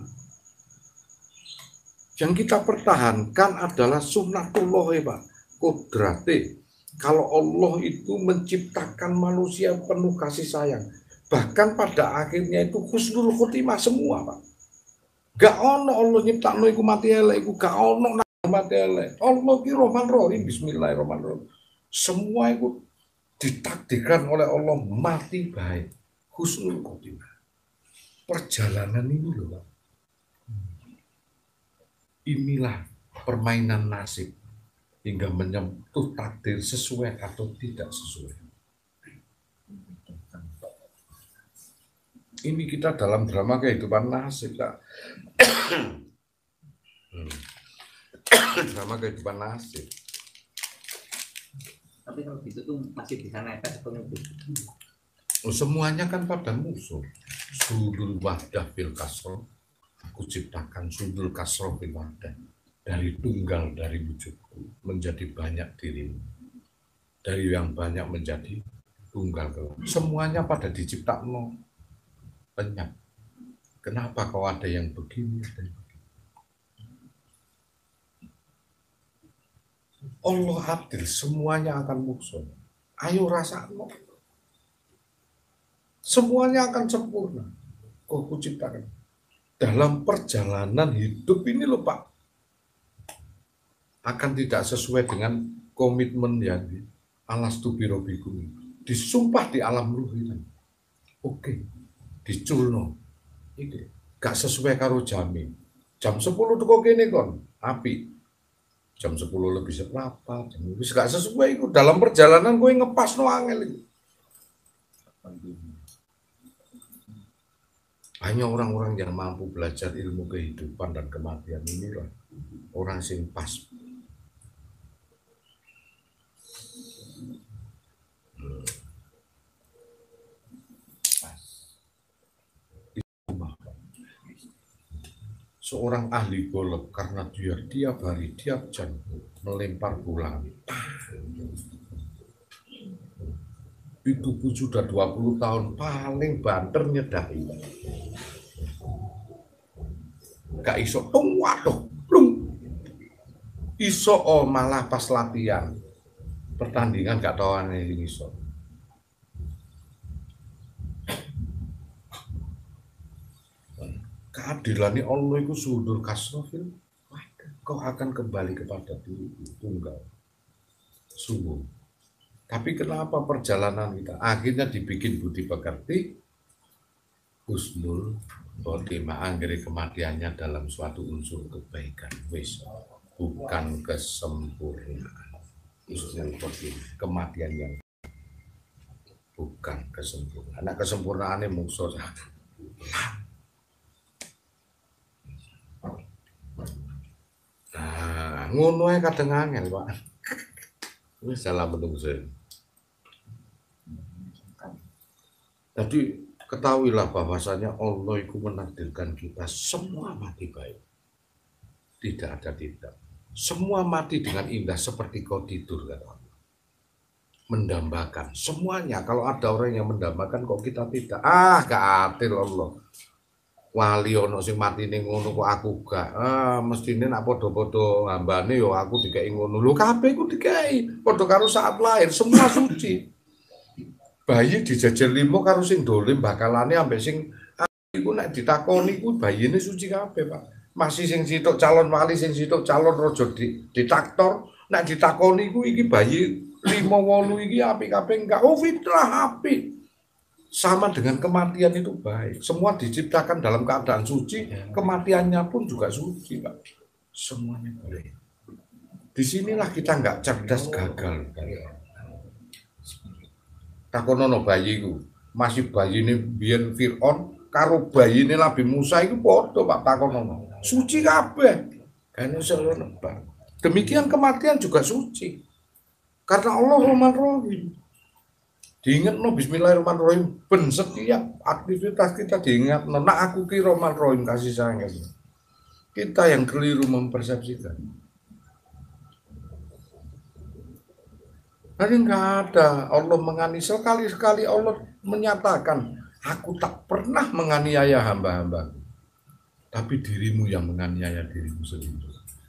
Yang kita pertahankan adalah sunnatullah ya Pak, kodrate. Kalau Allah itu menciptakan manusia penuh kasih sayang. Bahkan pada akhirnya itu husnul khotimah semua Pak. Gak ono Allah nyiptakno iku mati elek, iku gak ono mati elek. Allah ki Rahman Rahim, bismillahirrahmanirrahim. Semua itu ditakdirkan oleh Allah mati baik, husnul khotimah. Perjalanan ini loh Pak. Inilah permainan nasib hingga menyentuh takdir sesuai atau tidak sesuai. Ini kita dalam drama kehidupan nasib, Kak. Drama kehidupan nasib. Tapi kalau gitu tuh masih bisa naik sepenuhnya. Semuanya kan pada musuh. Sudul wahdah fil kasroh. Aku ciptakan sudul kasroh fil wahdah. Dari tunggal, dari wujudku menjadi banyak dirimu. Dari yang banyak menjadi tunggal. Semuanya pada diciptakan banyak. Kenapa kau ada yang begini dan begini? Allah adil, semuanya akan musuh. Ayo rasakan. Semuanya akan sempurna. Kau kuciptakan. Dalam perjalanan hidup ini loh Pak, akan tidak sesuai dengan komitmen yang di alastu birobikum. Disumpah di alam ruh ini. Oke. Diculno, ini gak sesuai karo jami. Jam sepuluh tuh kok gini kon, api. Jam sepuluh lebih seberapa, jam lebih gak sesuai itu. Dalam perjalanan gue ngepas no angel itu. Hanya orang-orang yang mampu belajar ilmu kehidupan dan kematian inilah orang sing pas. Seorang ahli golf karena dia tiap hari, tiap jam melempar bola. Itu pun sudah dua puluh tahun paling banter nyedai. Gak iso tung waduh, plung. Iso oh malah pas latihan. Pertandingan gak tahu aneh iso. keadilan Allah itu sudur kasrofil, kau akan kembali kepada diri tunggal. Sungguh. Tapi kenapa perjalanan kita akhirnya dibikin budi pekerti, husnul khotimah, anggere kematiannya dalam suatu unsur kebaikan, wis bukan kesempurnaan. Husnul khotimah, kematian yang bukan kesempurnaan. Nah, kesempurnaannya musuh. Nah, ngono ae kadang angel, Pak. Wis salah menungso. Jadi ketahuilah bahwasanya Allah itu menakdirkan kita semua mati baik. Tidak ada tidak. Semua mati dengan indah seperti kau tidur, kata Allah. Mendambakan semuanya. Kalau ada orang yang mendambakan kok kita tidak. Ah, gak adil Allah. Wali ono sing matine ngono kok aku gak. Ah, mestine nak padha-padha hambane yo aku dikeki ngono. Lho kabeh iku dikeki. Padha karo saat lahir semua suci. Bayi dijajar limo karo sing dolim bakalane ambek sing iku nek ditakoni iku bayine suci kabeh, Pak. Masih sing sitok calon wali, sing sitok calon raja di ditaktor, nek ditakoni iku iki bayi lima wolu iki apik kabeh enggak. Oh, fitrah apik. Sama dengan kematian itu baik. Semua diciptakan dalam keadaan suci, kematiannya pun juga suci, Pak. Semuanya baik. Disinilah kita nggak cerdas, gagal. Takonono bayiku, masih bayi ini biar Fir'aun, karo bayi ini Nabi Musa itu podo, Pak, takonono. Suci kabeh. Karena selalu nebak. Demikian kematian juga suci. Karena Allah Rahman Rahim. Diingat no bismillahirrahmanirrahim, ben setiap aktivitas kita diingat no, nah aku ki Rahman Rahim kasih sayang. Kita yang keliru mempersepsikan. Jadi nggak ada Allah menganiaya, sekali-sekali Allah menyatakan, aku tak pernah menganiaya hamba-hamba, tapi dirimu yang menganiaya dirimu sendiri.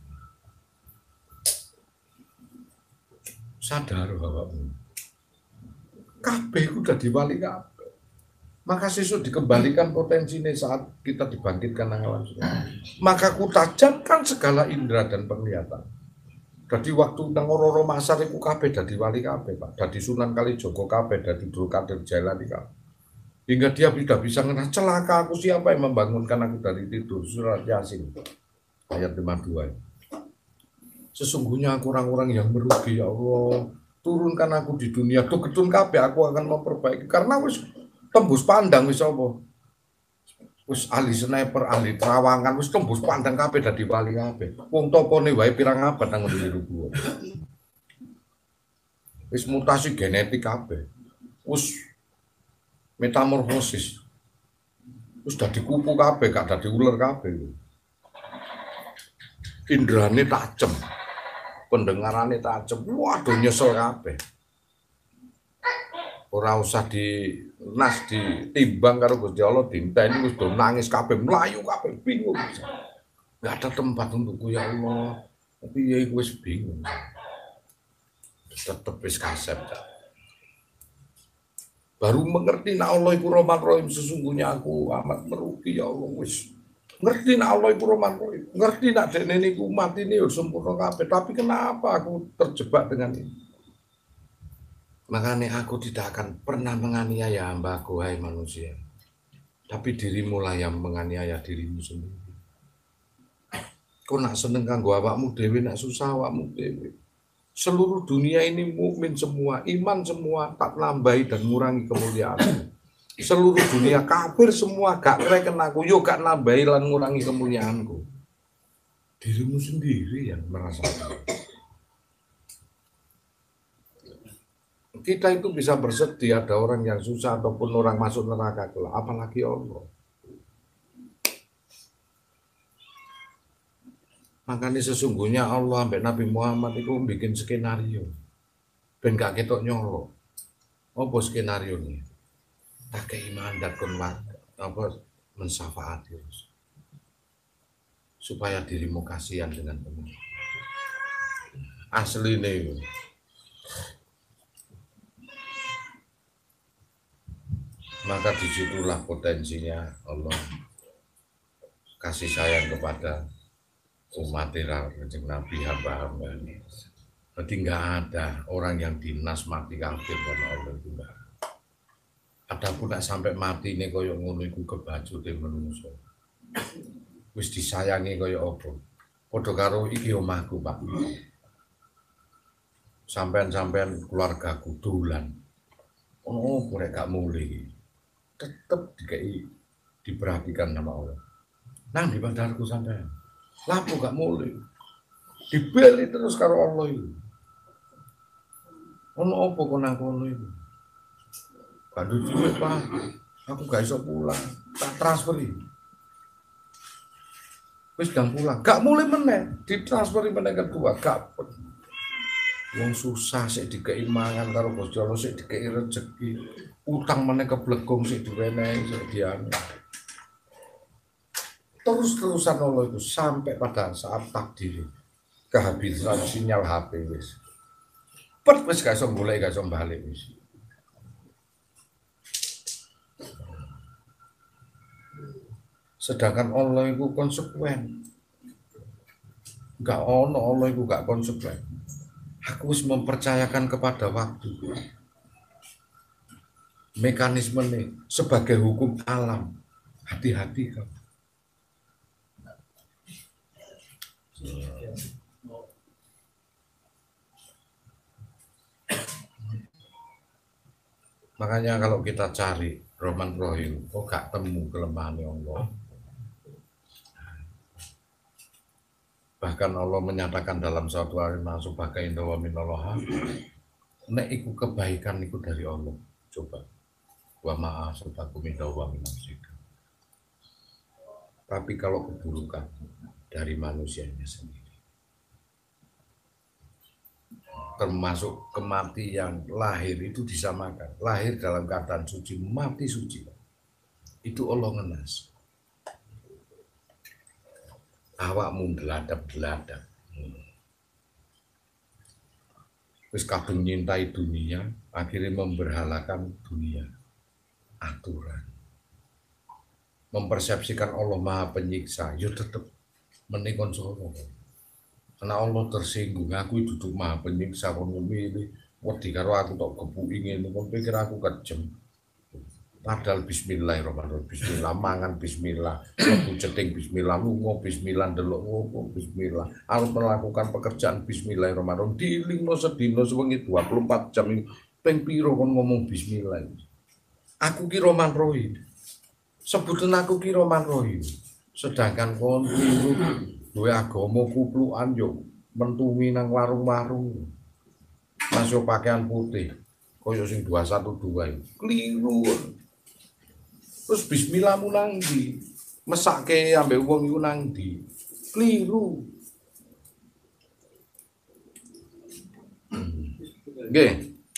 Sadar bapakmu. Kabeh udah diwali kabeh. Maka sesuk dikembalikan potensinya saat kita dibangkitkan nang alam surga. Maka ku tajamkan segala indera dan penglihatan. Jadi waktu nang Roro Masar iku kabeh dadi wali kabeh, Pak. Dadi Sunan Kalijaga kabeh, dadi Abdul Qadir Jailani kabeh. Hingga dia tidak bisa ngerasa celaka aku siapa yang membangunkan aku dari tidur. Surat Yasin ayat lima puluh dua. Sesungguhnya aku orang-orang yang merugi, ya Allah. Turunkan aku di dunia, tuh ketun kabeh aku akan memperbaiki. Karena wis tembus pandang wis apa? Wis ahli sniper, ahli terawangan, wis tembus pandang kabeh dadi wali kabeh. Wong topone wae pirang abad nang ndiru gua. Wis mutasi genetik kabeh. Wis metamorfosis. Wis dadi kupu kabeh, gak dadi ular kabeh. Indrane tajem. Pendengarannya tajam, waduh nyesel kabeh. Ora usah di nas ditimbang karo Gusti Allah dinteni wis do nangis kabeh, mlayu kabeh, bingung. Enggak ada tempat untukku ya Allah. Tapi ya iku wis bingung. Tetep wis kasep. Baru mengerti nek Allah iku Rahman Rahim, sesungguhnya aku amat merugi ya Allah wis. Ngerti nak Allah itu Rahman Rahim, ngerti nak dene niku mati ini sempurna kabeh, tapi kenapa aku terjebak dengan ini? Makanya aku tidak akan pernah menganiaya hamba-Ku, hai manusia. Tapi dirimu lah yang menganiaya dirimu sendiri. Kau nak seneng kanggo awakmu dhewe, nak susah awakmu dhewe. Seluruh dunia ini mukmin semua, iman semua, tak nambahi dan ngurangi kemuliaan. Seluruh dunia kafir semua gak reken aku, yo gak nambahi lan ngurangi kemuliaanku. Dirimu sendiri yang merasakan. Kita itu bisa bersedih ada orang yang susah ataupun orang masuk neraka kelak, apalagi Allah. Makanya sesungguhnya Allah sampai Nabi Muhammad itu bikin skenario. Ben gak ketok nyolok. Apa skenario nya? Pakai iman dan kunmat apa mensafaati supaya dirimu kasihan dengan teman. Asli nih. Maka disitulah potensinya Allah kasih sayang kepada umat Kanjeng Nabi hamba-hamba ini. Berarti nggak ada orang yang dinas mati kafir karena Allah itu enggak. Adapun nak sampai mati ini koyo ngono iku kebajute menungso. Wis disayangi koyo apa? Padha karo iki omahku, Pak. Sampean-sampean keluargaku dolan. Ono opo rek gak mulih. Tetep dikai diperhatikan sama Allah. Nang di bandarku sampean. Lapo gak mulih. Dibeli terus karo Allah itu. Ono opo kok nang kono iku? Aduh duit Pak, aku gak iso pulang, tak transferi. Wis gak pulang, gak mulai meneh, ditransferi meneh kedua, gak. Wong susah sik dikei mangan karo Gusti Allah, sik dikei rezeki, utang meneh keblegong sik diwenehi sik diane. Terus-terusan Allah itu sampai pada saat takdir kehabisan sinyal H P wis. Pet wis gak iso golek, gak iso balik wis. Sedangkan Allah itu konsekuen. Enggak ono Allah itu enggak konsekuen. Aku harus mempercayakan kepada waktu. Mekanisme ini sebagai hukum alam. Hati-hati kamu. Makanya kalau kita cari Rahman Rahim, kok gak temu kelemahan Allah. Bahkan Allah menyatakan dalam suatu hari masuk bagai indawa minallah, nek iku kebaikan iku dari Allah. Coba, wa ma'a sobaku mindawa minasika. Tapi kalau keburukan dari manusianya sendiri, termasuk kematian lahir itu disamakan. Lahir dalam keadaan suci, mati suci. Itu Allah ngenas. Awakmu geladap-geladap. Terus kadung nyintai dunia, akhirnya memberhalakan dunia. Aturan. Mempersepsikan Allah Maha Penyiksa, ya tetap menikon solo. Karena Allah tersinggung, aku duduk Maha Penyiksa, kon memilih, wedi karo aku tok kepuki ngene, kon pikir aku kejem. Padahal bismillahirrahmanirrahim, bismillah, mangan bismillah, aku ceting bismillah, lungo bismillah, delok ngopo bismillah, harus melakukan pekerjaan bismillahirrahmanirrahim, dilingno sedina sewengi dua puluh empat jam ini, ping piro kon ngomong bismillah. Aku ki Rahman Rahim, sebutin aku ki Rahman Rahim, sedangkan kon keliru duwe agama kuplukan yo mentungi nang warung-warung, masuk pakaian putih, koyo sing dua satu dua iki, keliru. Terus bismillahmu nang ndi? Mesake ambek wong iku nang ndi? Keliru. Nggih.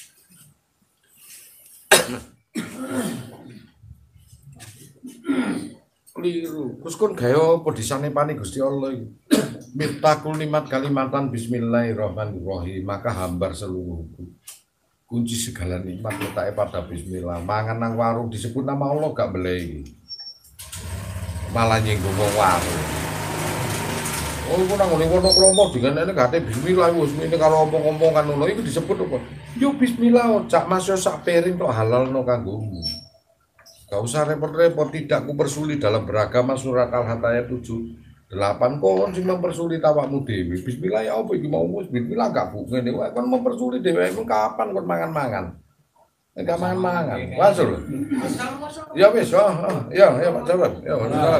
Keliru. Terus kon gawe apa disanepani Gusti Allah iki? Miftahul nikmat kalimatan bismillahirrahmanirrahim, maka hambar seluruhku. Kunci segala nikmat letaknya pada bismillah. Mangan nang warung disebut nama Allah gak boleh. Malah nyinggung wong warung. Oh, iku nang ngene wono kromo dingene gak ate bismillah wis ngene kalau omong-omong kan ngono iku disebut apa? Yo bismillah, cak Mas yo sak piring tok halalno kanggomu. Gak usah repot-repot, tidak ku persulit dalam beragama surat Al-Hat ayat tujuh. Delapan kon sing mempersulit awakmu dhewe. Bismillah ya apa iki mau bismillah gak bu ngene wae kon mempersulit dhewe emang kapan kon mangan-mangan. Enggak mangan-mangan. Wasul. Ya wis, oh, oh. Ya, ya Pak Jawab. Ya, salam.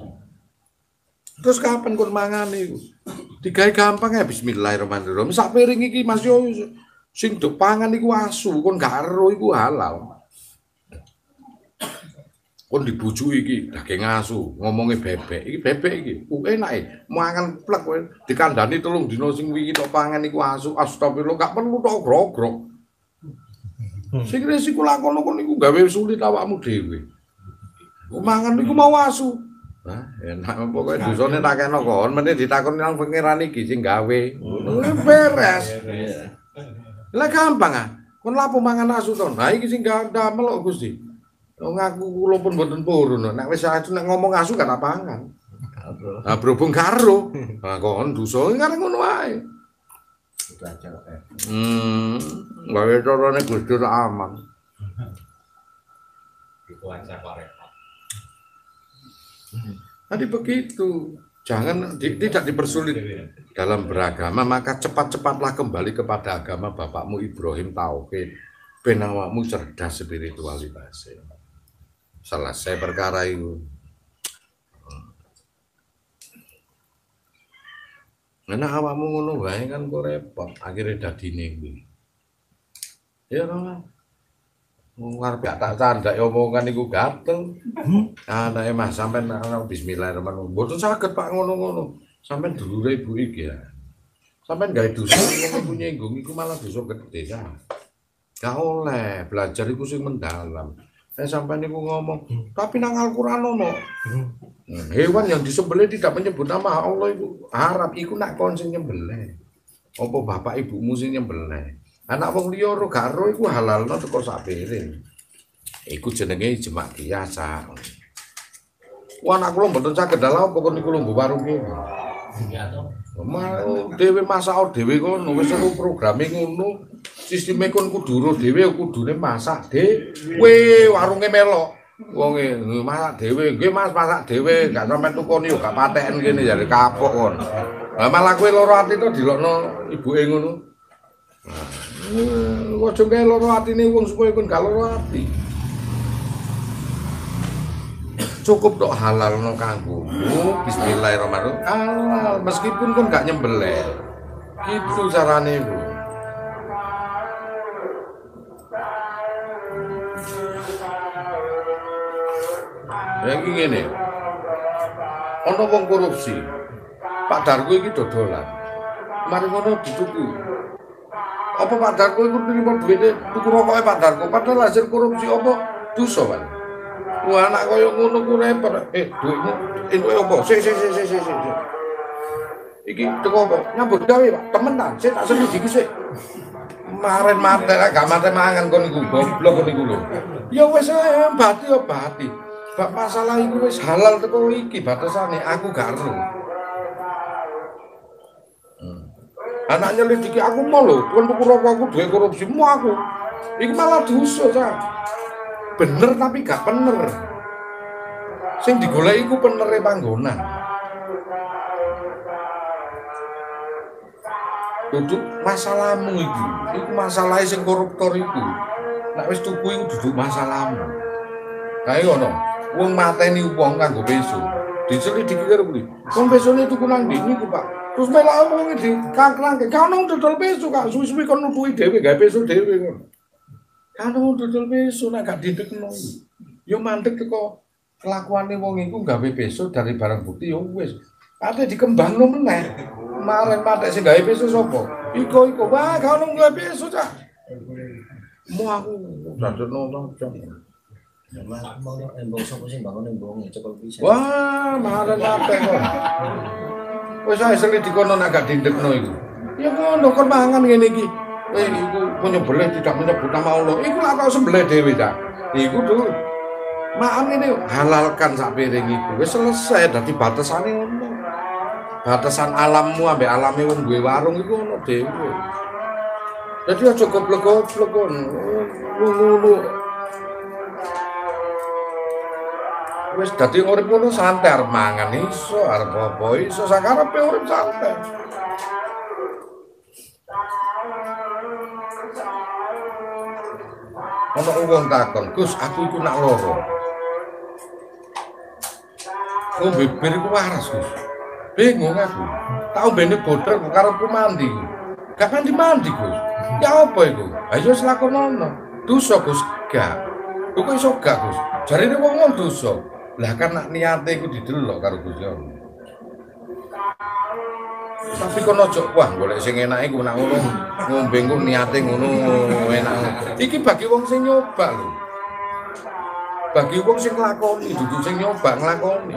Terus kapan kon mangan iku? Digawe gampang ya bismillahirrahmanirrahim. Sak piring iki Mas yo sing do pangan iku asu, kon gak ero iku halal. Kon dibujuki iki daging asu, ngomongnya bebek, iki bebek iki. Ku enake, mangan plek kowe dikandani telung dina sing wingi tok pangan iku asu, astagfirullah gak perlu tok grogrok. Sing resiko lakono kon iku gawe sulit awakmu dhewe. Ku mangan iku mau asu. Nah, enak pokoke dosane tak kena kon, meneh ditakoni nang pangeran iki sing gawe. Beres. Lah gampang ah. Kon lapo mangan asu to? Nah iki sing damel kok Gusti. Ngaku kula pun mboten purun. Nek wis asu nek ngomong asu gak tak pangan. Nah, berhubung karo. Nah, kon dosa kan ngono wae. Itu aja kok. eh. Hmm, gawe carane Gusti aman. Itu aja Pak Rektor. Tadi begitu. Jangan di, tidak dipersulit dalam beragama, maka cepat-cepatlah kembali kepada agama bapakmu Ibrahim Tauhid. Ben awakmu cerdas spiritualitas. Selesai perkara itu. Nah, awakmu ngono wae kan kok repot, akhirnya dadine kuwi. Ya ora. Wong arep tak candak omongan iku gatel. Anake Mas sampean ana bismillahirrahmanirrahim. Mboten saged Pak ngono-ngono. Sampeyan dulure ibu iki ya. Sampeyan gawe dosa wong iku nyinggung iku malah dosa gedhe ya. Gak oleh, belajar iku sing mendalam. Saya sampeyan niku ngomong, tapi nang Al-Qur'an ono. Hewan yang disembelih tidak menyebut nama Allah itu haram, iku nak kon sing nyembelih. Apa bapak ibumu sing nyembelih? Anak wong liya ora garo iku halalno teko sak piring. Iku jenenge ijma biasa. Wah anak kula mboten saged dalah apa kon niku lho warung iki. Ya toh. Mau dhewe masak dhewe kono wis ono programe ngono. Sisteme kon kudu ro dhewe kudune masak dhewe warunge melok. Wonge masak dhewe, nggih Mas masak dhewe, gak sampean tukoni yo gak pateken kene jare kapok kon. Lah malah kowe loro ati to dilokno ibuke ngono. Nah, ojo gawe loro atine wong supaya kon gak loro ati. Cukup tok halalno kanggomu, bismillahirrahmanirrahim. Halal meskipun kon gak nyembelih. Gitu carane Bu. Ya iki ngene. Ana wong korupsi. Pak Darko iki dodolan. Mari ngono dituku. Apa Pak Darko iku nrimo duwite tuku rokoke Pak Darko padahal hasil korupsi apa dosa, Pak. Wah anak kaya ngono ku repot. Eh, duitmu entuk apa? Sik sik sik sik sik. Iki teko apa? Nyambut gawe, Pak. Temenan, sik tak selidiki sik. Maren mate gak mate mangan kon iku goblok kon iku lho. Ya wis bati ya bati. Bak masalah iku wis halal teko iki batasane aku gak ero. Hmm. Anak nyelidiki aku mau lho, kon tuku rokok aku duwe korupsi mu aku. Iki malah dosa, Cak. Bener tapi gak bener. Sing digoleki iku penere panggonan. Duduk masalahmu iki. Iku masalahe sing koruptor iku. Nek wis tuku iku duduk masalahmu. Kae ngono. Wong mateni wong kanggo peso. Diselidiki karo kuwi. Wong pesone tuku nang ndi niku, Pak? Terus melok wong di kangkrangke. Kan dodol peso, Kak. Suwi-suwi kon nutuki dhewe gawe peso dhewe ngono. Kan dodol peso nek gak didekno. Yo mandek teko kelakuane wong iku gawe peso dari barang bukti yo wis. Ate dikembangno meneh. Maren patek sing gawe peso sapa? Iko iko wah gak ono gawe peso, Cak. Mu aku dadekno to. Ya Mas, mau embong sapa sing bangun embong cekel pisan. Wah, maren patek kok. Wis ae selidiki kono nek gak didekno iku. Ya ngono kon mangan ngene iki. Eh iku menyembelih tidak menyebut nama Allah. Iku lak kok sembelih dhewe, Cak. Iku tuh maaf ini halalkan sak piring iku. Wis selesai dadi batasane ngono. Batasan alammu ambek alame wong duwe warung iku ono dhewe. Dadi aja goblok-goblok kon. Ngono. Wis dadi urip ngono santai arep mangan iso, arep apa iso sakarepe urip santai. Ono wong takon, "Gus, aku iku nak loro." Ngombe bir iku waras, Gus. Bingung aku. Tak ombene bodol karepku mandi. Gak mandi-mandi, Gus. Ya apa iku? Ayo selakonono. Dosa, Gus. Gak. Kok iso gak, Gus? Jarine wong-wong dosa. Lah kan nak niate iku didelok karo Gusti Allah. Tapi kono aja wah golek sing enake ku nak ngono ngombe ku niate ngono enak. Iki bagi wong sing nyoba lho. Bagi wong sing nglakoni dudu sing nyoba nglakoni.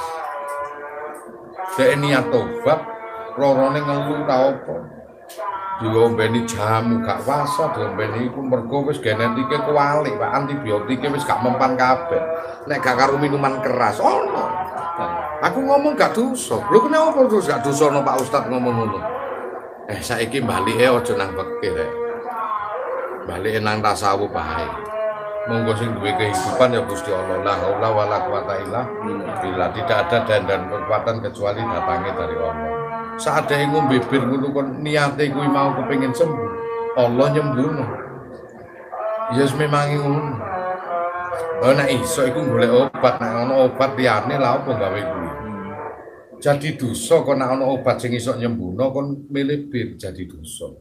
Dek niat tobat lorone ngelu ta apa. diombeni jamu gak wasa, diombeni iku mergo wis genetike kualik, Pak. Antibiotike wis gak mempan kabeh. Nek gak karo minuman keras, ono. Aku ngomong gak dosa. Lho kenapa terus gak dosa no Pak Ustad ngomong ngono? Eh saiki balike aja nang fikih rek. Balike nang tasawuf bae. Monggo sing duwe kehidupan ya Gusti Allah. La haula wala quwata illa billah. Tidak ada dan dan kekuatan kecuali datangnya dari Allah. Saat ada yang ngombe bir ngono kon niate kuwi mau kepengin sembuh, Allah nyembuhno. Ya yes, memang ngono. Oh nek iso iku golek obat, nek ana obat liyane lha opo gawe kuwi. Jadi dosa kok nek ana obat sing iso nyembuhno kon milih bir jadi dosa.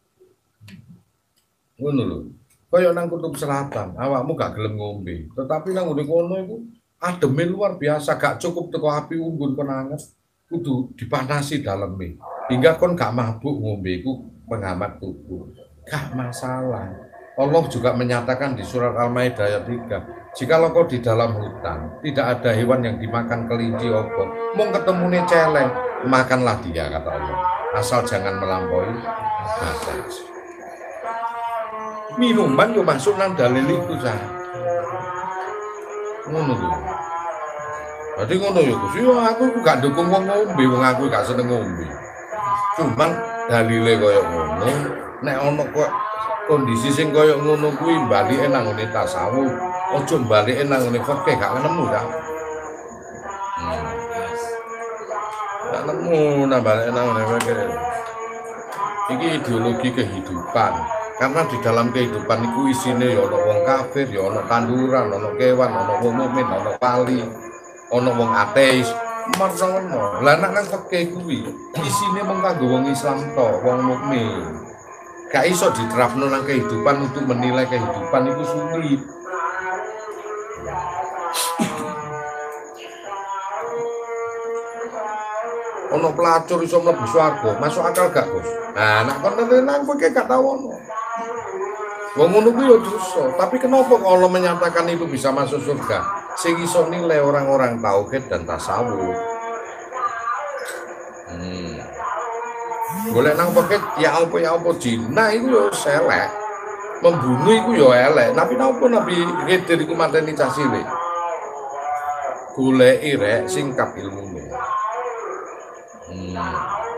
Ngono lho. Kaya nang kutub selatan, awakmu gak gelem ngombe, tetapi nang ngene kono iku ademe luar biasa, gak cukup teko api unggun kon anget. Kudu dipanasi dalamnya hingga kon gak mabuk ngombe iku penghambat tubuh, gak masalah. Allah juga menyatakan di surat Al-Maidah ayat tiga, jikalau kau di dalam hutan tidak ada hewan yang dimakan kelinci opo, mau ketemune celeng, makanlah dia kata Allah, asal jangan melampaui batas. Minuman yo masuk nang dalil iku sah. Ngono lho. Jadi ngono ya Gus, yo aku gak dukung wong ngombe, wong aku gak seneng ngombe. Cuman dalile koyo ngono, nek ana kok kondisi sing koyo ngono kuwi balike nang ngene tasawuf, aja balike nang ngene fikih gak nemu ta. Hmm. Gak nemu nang balike nang ngene fikih. Iki ideologi kehidupan. Karena di dalam kehidupan itu isine ya ana wong kafir, ya ana tanduran, ana kewan, ana wong mukmin, ana wali. Ono wong ateis, marsono. Lah nek nang fikih kuwi, isine mung kanggo wong Islam to, wong mukmin. Gak iso diterapno nang kehidupan untuk menilai kehidupan itu sulit. Ono pelacur iso mlebu swarga, masuk akal gak, Gus? Nah, nek kon nang fikih gak tau ono. Wong ngono kuwi yo dosa, tapi kenapa Allah menyatakan itu bisa masuk surga? Sing iso nilai orang-orang tauhid dan tasawuf. Hmm. Golek nang fikih ya apa ya apa jina iku yo elek. Membunuh iku yo elek, tapi napa Nabi Khidir iku mateni cah cilik. Goleki rek sing kap ilmune. Hmm.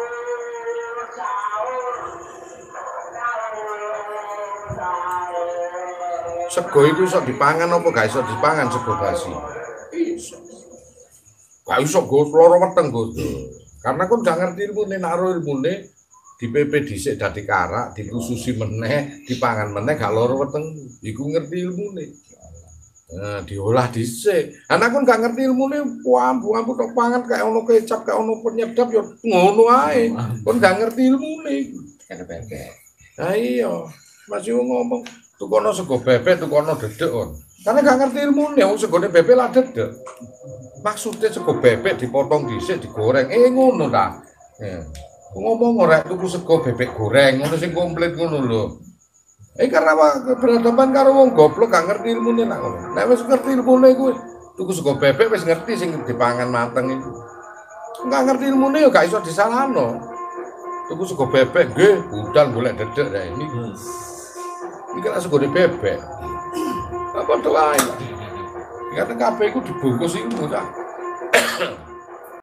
Sego itu iso dipangan apa gak iso dipangan sego basi? Iso. Gak iso Gus, loro weteng Gus. Karena kon gak ngerti ilmune, nek ora ilmune di P P dhisik dadi karak, dikususi meneh, dipangan meneh gak loro weteng. Iku ngerti ilmune. Nah, diolah dhisik. Anak kon gak ngerti ilmune, ambu-ambu tok pangan kayak ono kecap, kayak ono penyedap ya ngono ae. Kon gak ngerti ilmune. Kene-kene. Nah iya, masih ngomong tukono sego bebek, tukono dedek on. Karena gak ngerti ilmune, wong segone bebek lah dedek. Maksudnya sego bebek dipotong dhisik digoreng, eh ngono ta. Ya. Ngomong ora tuku sego bebek goreng, ngono sing komplit ngono lho. Eh karena berhadapan karo wong goblok gak ngerti ilmune nak ngono. Nek wis ngerti ilmune kuwi, tuku sego bebek wis ngerti sing dipangan mateng iku. Enggak ngerti ilmune yo gak iso disalahno. Tuku sego bebek nggih, budal golek dedek rek ini. Iki kan sego bebek. Apa to ae. Kata kabeh iku dibungkus iku ta.